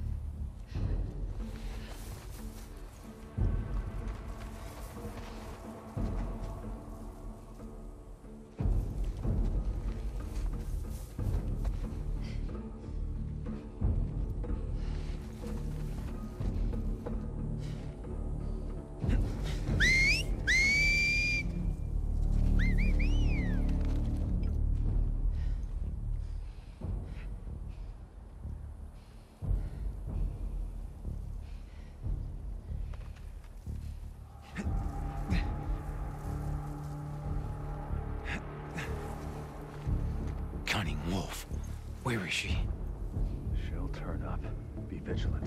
Speaker 8: Cunning wolf. Where is she?
Speaker 7: She'll turn up. Be vigilant.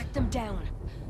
Speaker 2: Shut them down.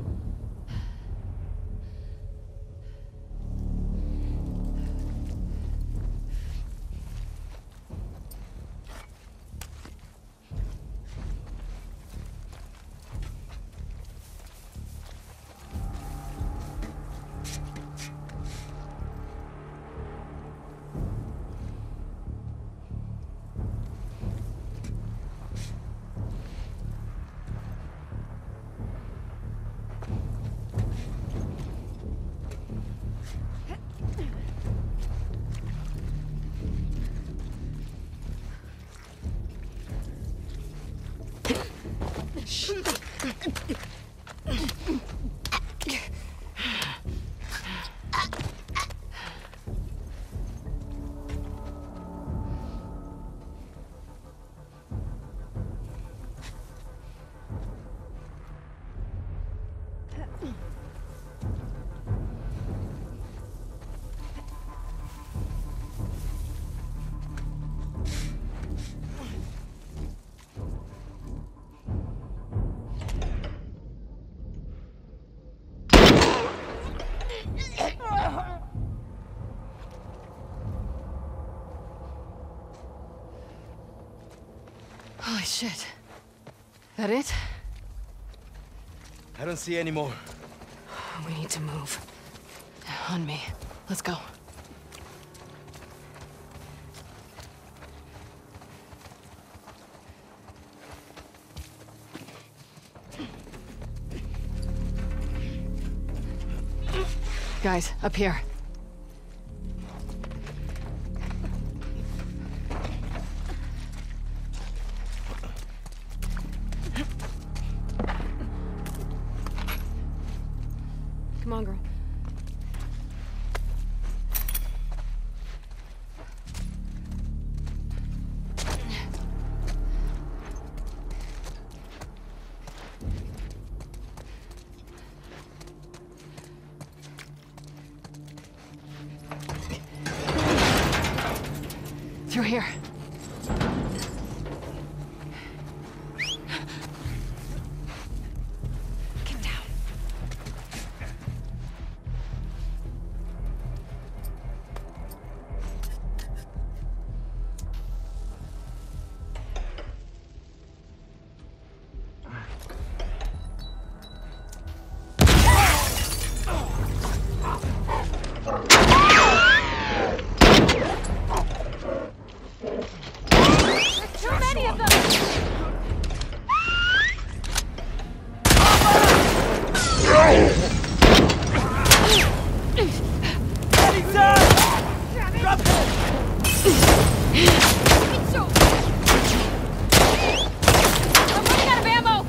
Speaker 6: Holy shit. That it?
Speaker 8: I don't see any more.
Speaker 6: We need to move. On me. Let's go. Guys, up here. Come on, girl. Through here. Get down.
Speaker 2: Too many of them! I'm running out of ammo!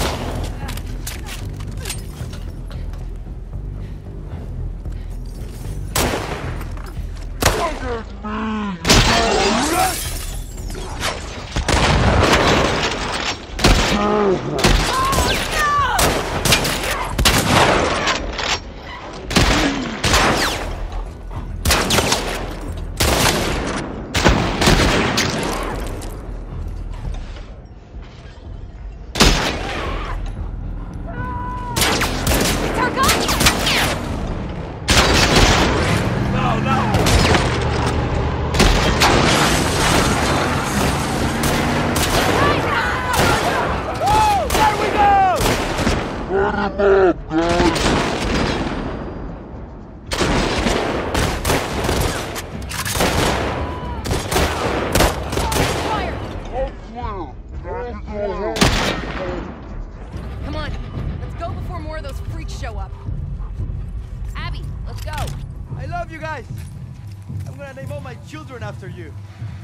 Speaker 2: Come on, let's go before more of those freaks show up. Abby, let's go.
Speaker 7: I love you guys. I'm gonna name all my children after you.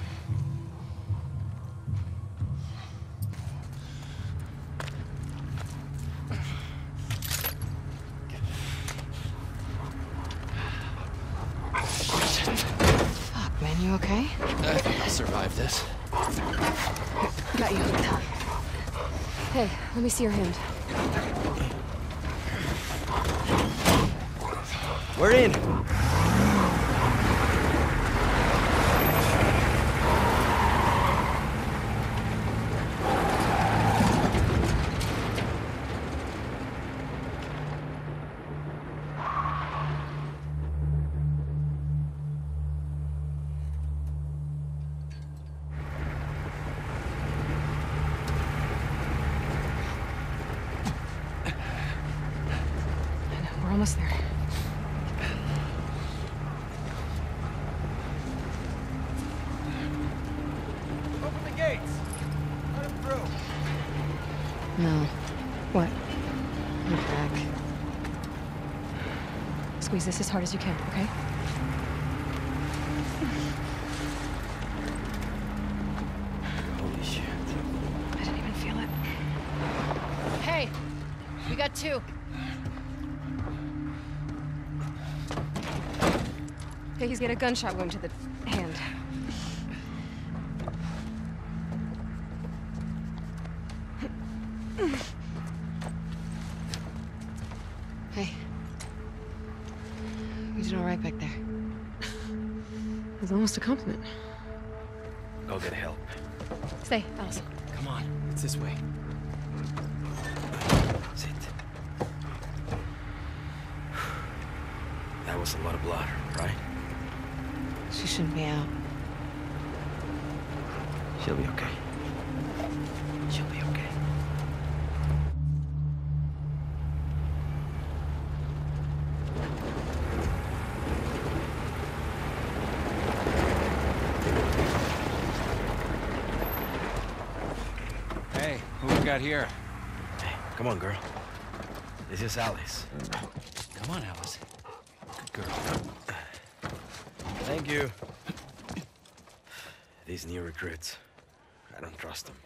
Speaker 6: Fuck, man, you okay?
Speaker 9: I think I'll survive this.
Speaker 6: Got you. Hey, let me see your hand.
Speaker 8: We're in.
Speaker 6: Almost there.
Speaker 7: Open the gates. Let him through.
Speaker 6: No. What? You're back.
Speaker 2: Squeeze this as hard as you can, okay?
Speaker 8: Holy shit.
Speaker 2: I didn't even feel it. Hey! We got two.
Speaker 6: Hey, he's got a gunshot wound to the hand. Hey. You did all right back there. It was almost a compliment.
Speaker 8: Go get help.
Speaker 6: Stay, Alice.
Speaker 4: Come on, it's this way.
Speaker 8: Sit. That was a lot of blood, right?
Speaker 6: She shouldn't be out.
Speaker 8: She'll be okay. She'll be okay.
Speaker 1: Hey, who we got here?
Speaker 8: Hey, come on, girl. This is Alice.
Speaker 1: Come on, Alice. Good girl.
Speaker 8: Thank you. These new recruits, I don't trust them.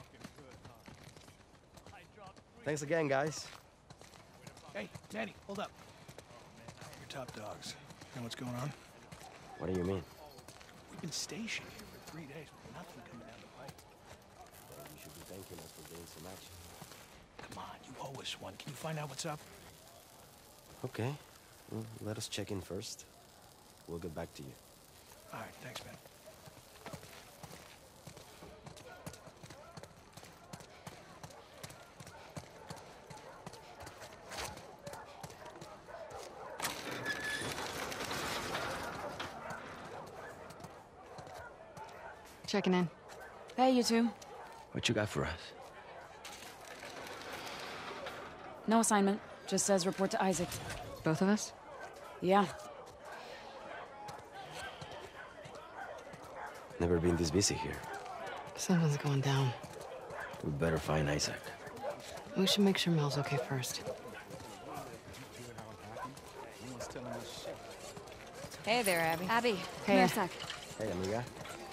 Speaker 12: Thanks again, guys.
Speaker 5: Hey, Manny, hold up. You're top dogs. Know what's going on?
Speaker 8: What do you mean?
Speaker 5: We've been stationed here for 3 days with nothing coming down the pipe.
Speaker 12: Well, you should be thanking us for getting some action.
Speaker 5: Come on, you owe us one. Can you find out what's up?
Speaker 12: Okay. Well, let us check in first. We'll get back to you.
Speaker 5: All right, thanks, man.
Speaker 6: Checking in.
Speaker 10: Hey, you two.
Speaker 8: What you got for us?
Speaker 10: No assignment. Just says report to Isaac.
Speaker 6: Both of us?
Speaker 10: Yeah.
Speaker 8: Never been this busy here.
Speaker 6: Something's going down.
Speaker 8: We better find Isaac.
Speaker 6: We should make sure Mel's okay first.
Speaker 10: Hey there, Abby.
Speaker 2: Abby, come
Speaker 6: Hey.
Speaker 2: here a sec.
Speaker 12: Hey, amiga.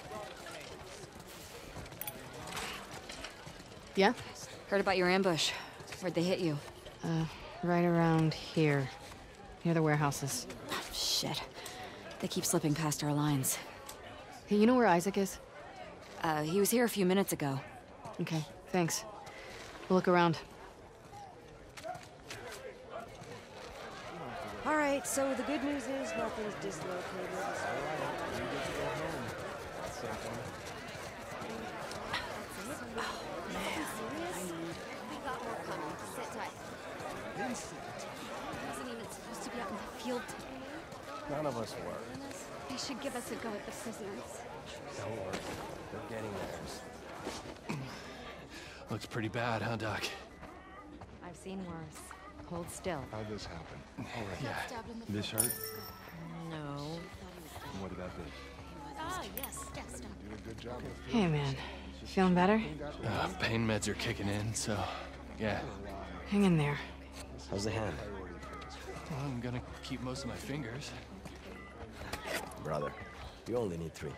Speaker 6: Yeah?
Speaker 10: Heard about your ambush. Where'd they hit you?
Speaker 6: Right around here. Near the warehouses.
Speaker 10: Shit. They keep slipping past our lines.
Speaker 6: Hey, you know where Isaac is?
Speaker 10: He was here a few minutes ago.
Speaker 6: Okay, thanks. We'll look around.
Speaker 14: All right, so the good news is nothing's dislocated.
Speaker 2: Wasn't even supposed to be out in the field today.
Speaker 12: None of us were.
Speaker 2: They should give us a go at the prisoners.
Speaker 12: Don't worry. They're getting theirs.
Speaker 7: Looks pretty bad, huh, Doc?
Speaker 10: I've seen worse. Hold still.
Speaker 11: How'd this happen?
Speaker 7: Yeah.
Speaker 11: This hurt?
Speaker 10: No.
Speaker 11: What about this?
Speaker 2: Ah, yes, yes, stop.
Speaker 11: You did a good job.
Speaker 6: Hey, man. Feeling better?
Speaker 7: Pain meds are kicking in, so yeah.
Speaker 6: Hang in there.
Speaker 12: How's the hand?
Speaker 7: Well, I'm gonna keep most of my fingers.
Speaker 12: Brother, you only need 3.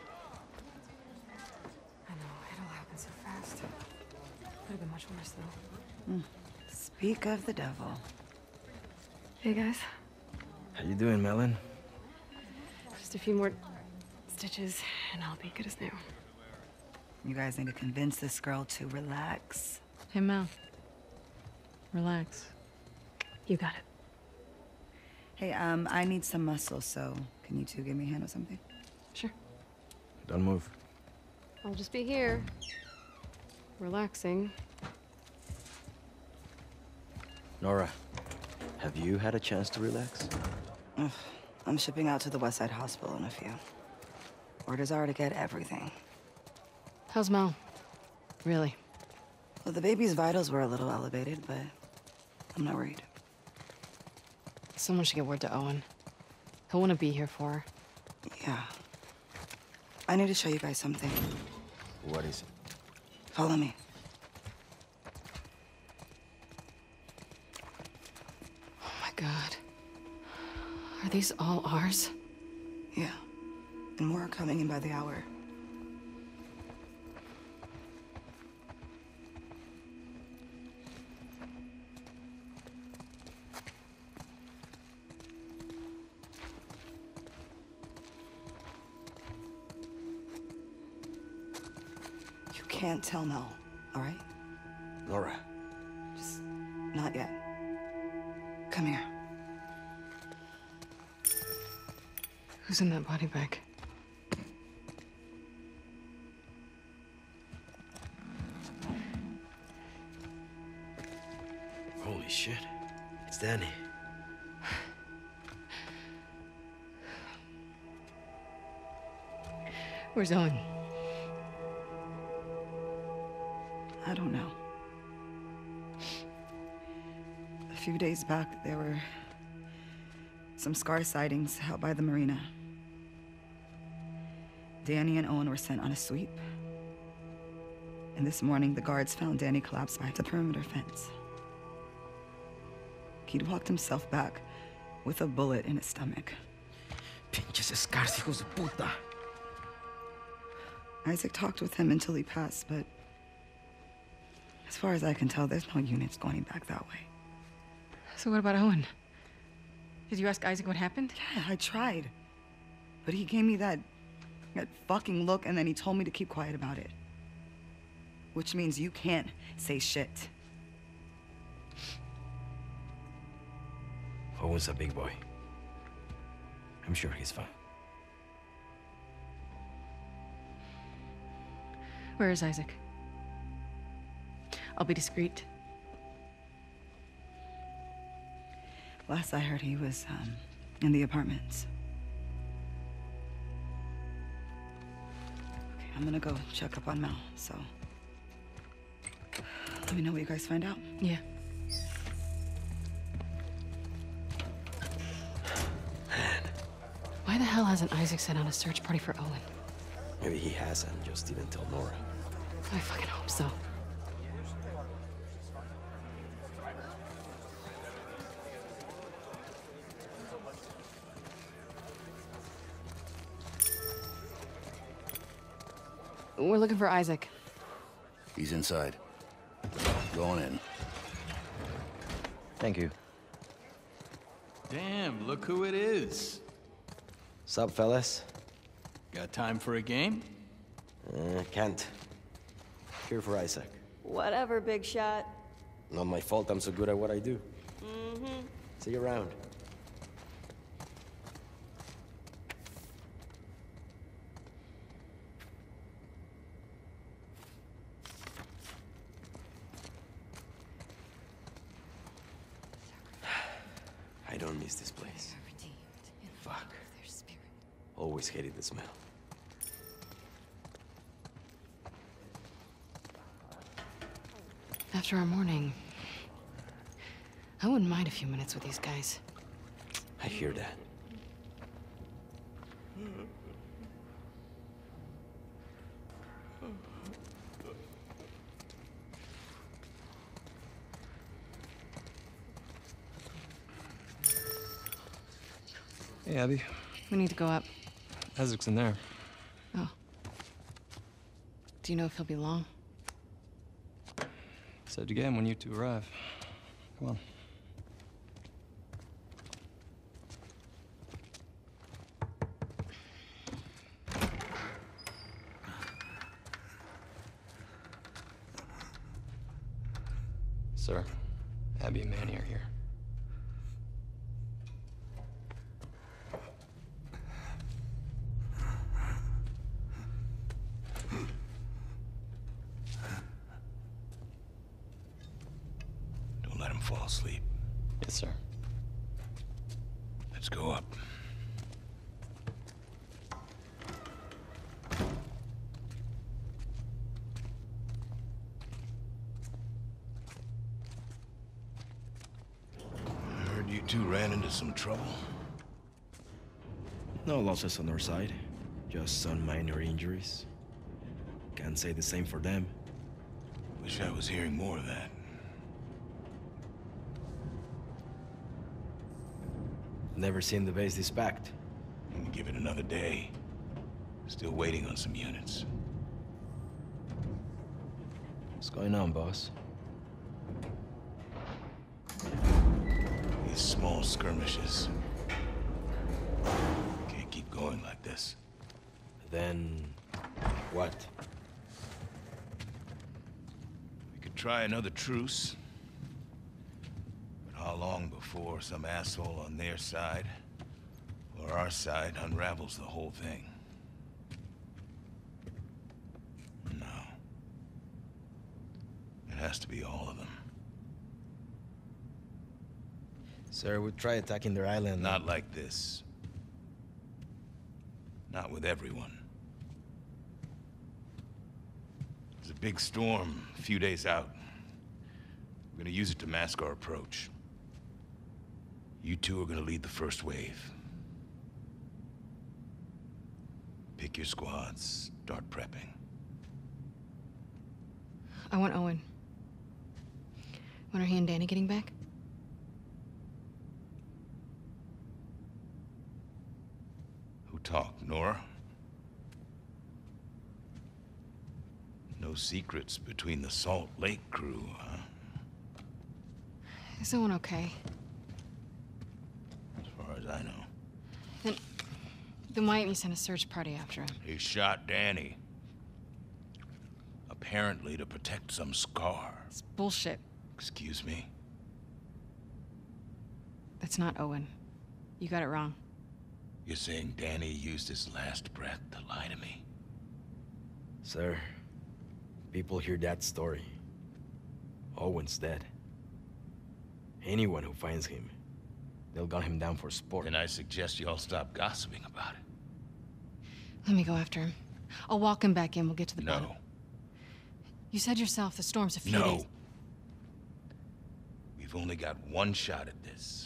Speaker 6: I know, it all happened so fast. Could have been much worse, though.
Speaker 14: Speak of the devil.
Speaker 6: Hey, guys.
Speaker 8: How you doing, Melon?
Speaker 6: Just a few more stitches, and I'll be good as new.
Speaker 14: You guys need to convince this girl to relax.
Speaker 6: Hey, Mel. Relax. You got it.
Speaker 14: Hey, I need some muscle, so can you two give me a hand with something?
Speaker 6: Sure.
Speaker 8: Don't move.
Speaker 6: I'll just be here. Relaxing.
Speaker 8: Nora, have you had a chance to relax?
Speaker 14: Ugh, I'm shipping out to the West Side Hospital in a few. Orders are to get everything.
Speaker 6: How's Mel? Really?
Speaker 14: Well, the baby's vitals were a little elevated, but I'm not worried.
Speaker 6: Someone should get word to Owen. He'll want to be here for her.
Speaker 14: Yeah. I need to show you guys something.
Speaker 8: What is it?
Speaker 14: Follow me.
Speaker 6: Oh my God. Are these all ours?
Speaker 14: Yeah. And more are coming in by the hour. You can't tell Mel, all right?
Speaker 8: Nora.
Speaker 14: Just not yet. Come here.
Speaker 6: Who's in that body bag?
Speaker 8: Holy shit. It's Danny.
Speaker 6: Where's Owen?
Speaker 14: I don't know. A few days back, there were some SCAR sightings out by the marina. Danny and Owen were sent on a sweep. And this morning, the guards found Danny collapsed by the perimeter fence. He'd walked himself back with a bullet in his stomach.
Speaker 8: Pinches SCARs, hijos de puta.
Speaker 14: Isaac talked with him until he passed, but as far as I can tell, there's no units going back that way.
Speaker 6: So what about Owen? Did you ask Isaac what happened?
Speaker 14: Yeah, I tried. But he gave me that fucking look, and then he told me to keep quiet about it. Which means you can't say shit.
Speaker 8: Owen's a big boy. I'm sure he's fine.
Speaker 6: Where is Isaac? I'll be discreet.
Speaker 14: Last I heard, he was in the apartments. Okay, I'm gonna go check up on Mel, so let me know what you guys find out.
Speaker 6: Yeah. Why the hell hasn't Isaac sent out a search party for Owen?
Speaker 8: Maybe he hasn't, just didn't tell Nora.
Speaker 6: I fucking hope so. We're looking for Isaac.
Speaker 15: He's inside. Going in.
Speaker 8: Thank you.
Speaker 16: Damn, look who it is.
Speaker 8: Sup, fellas?
Speaker 16: Got time for a game?
Speaker 8: Can't. Here for Isaac.
Speaker 17: Whatever, big shot.
Speaker 8: Not my fault I'm so good at what I do.
Speaker 17: Mm-hmm.
Speaker 8: See you around. I don't miss this place. Fuck. Always hated the smell.
Speaker 6: After our morning, I wouldn't mind a few minutes with these guys.
Speaker 8: I hear that.
Speaker 9: Hey, Abby.
Speaker 6: We need to go up.
Speaker 9: Isaac's in there.
Speaker 6: Oh. Do you know if he'll be long?
Speaker 9: Said again when you two arrive. Come on. Sir, Abby and Manny are here.
Speaker 15: Don't let him fall asleep.
Speaker 9: Yes, sir.
Speaker 15: Let's go up. I heard you You two ran into some trouble?
Speaker 8: No losses on our side. Just some minor injuries. Can't say the same for them.
Speaker 15: Wish I was hearing more of that.
Speaker 8: Never seen the base this packed.
Speaker 15: And give it another day. Still waiting on some units.
Speaker 8: What's going on, boss?
Speaker 15: These small skirmishes. Can't keep going like this.
Speaker 8: Then... what?
Speaker 15: We could try another truce. But how long before some asshole on their side, or our side, unravels the whole thing? No. It has to be all of them.
Speaker 8: Sir, we try attacking their island.
Speaker 15: Not like this. Not with everyone. There's a big storm a few days out. We're gonna use it to mask our approach. You two are gonna lead the first wave. Pick your squads, start prepping.
Speaker 6: I want Owen. When are he and Danny getting back?
Speaker 15: Who talked, Nora? No secrets between the Salt Lake crew, huh?
Speaker 6: Is Owen okay?
Speaker 15: As far as I know.
Speaker 6: Then why didn't you send a search party after him?
Speaker 15: He shot Danny. Apparently to protect some scar.
Speaker 6: It's bullshit.
Speaker 15: Excuse me?
Speaker 6: That's not Owen. You got it wrong.
Speaker 15: You're saying Danny used his last breath to lie to me?
Speaker 8: Sir, people hear that story. Owen's dead. Anyone who finds him, they'll gun him down for sport.
Speaker 15: Then I suggest you all stop gossiping about it.
Speaker 6: Let me go after him. I'll walk him back in. We'll get to the bottom.
Speaker 15: No.
Speaker 6: You said yourself the storm's a few
Speaker 15: No.
Speaker 6: days.
Speaker 15: We've only got one shot at this.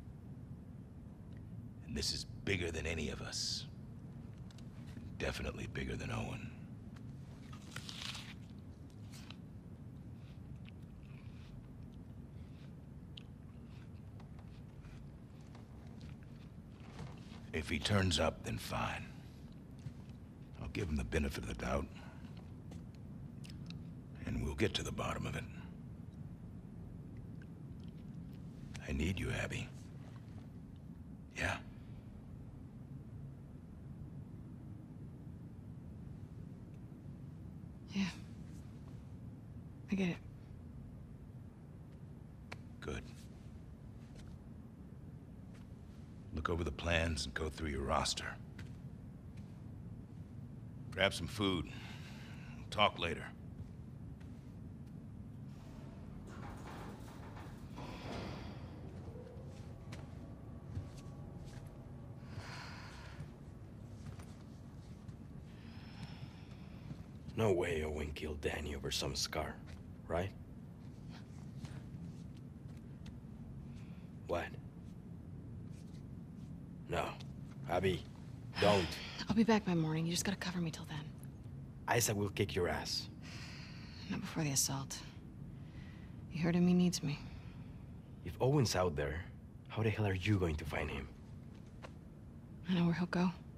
Speaker 15: And this is bigger than any of us. Definitely bigger than Owen. If he turns up, then fine. I'll give him the benefit of the doubt. And we'll get to the bottom of it. I need you, Abby. Yeah?
Speaker 6: Yeah. I get it.
Speaker 15: Good. Look over the plans and go through your roster. Grab some food. We'll talk later.
Speaker 8: No way Owen killed Danny over some scar, right? What? No. Abby, don't.
Speaker 6: I'll be back by morning. You just gotta cover me till then.
Speaker 8: Isaac will kick your ass.
Speaker 6: Not before the assault. You heard him, he needs me.
Speaker 8: If Owen's out there, how the hell are you going to find him?
Speaker 6: I know where he'll go.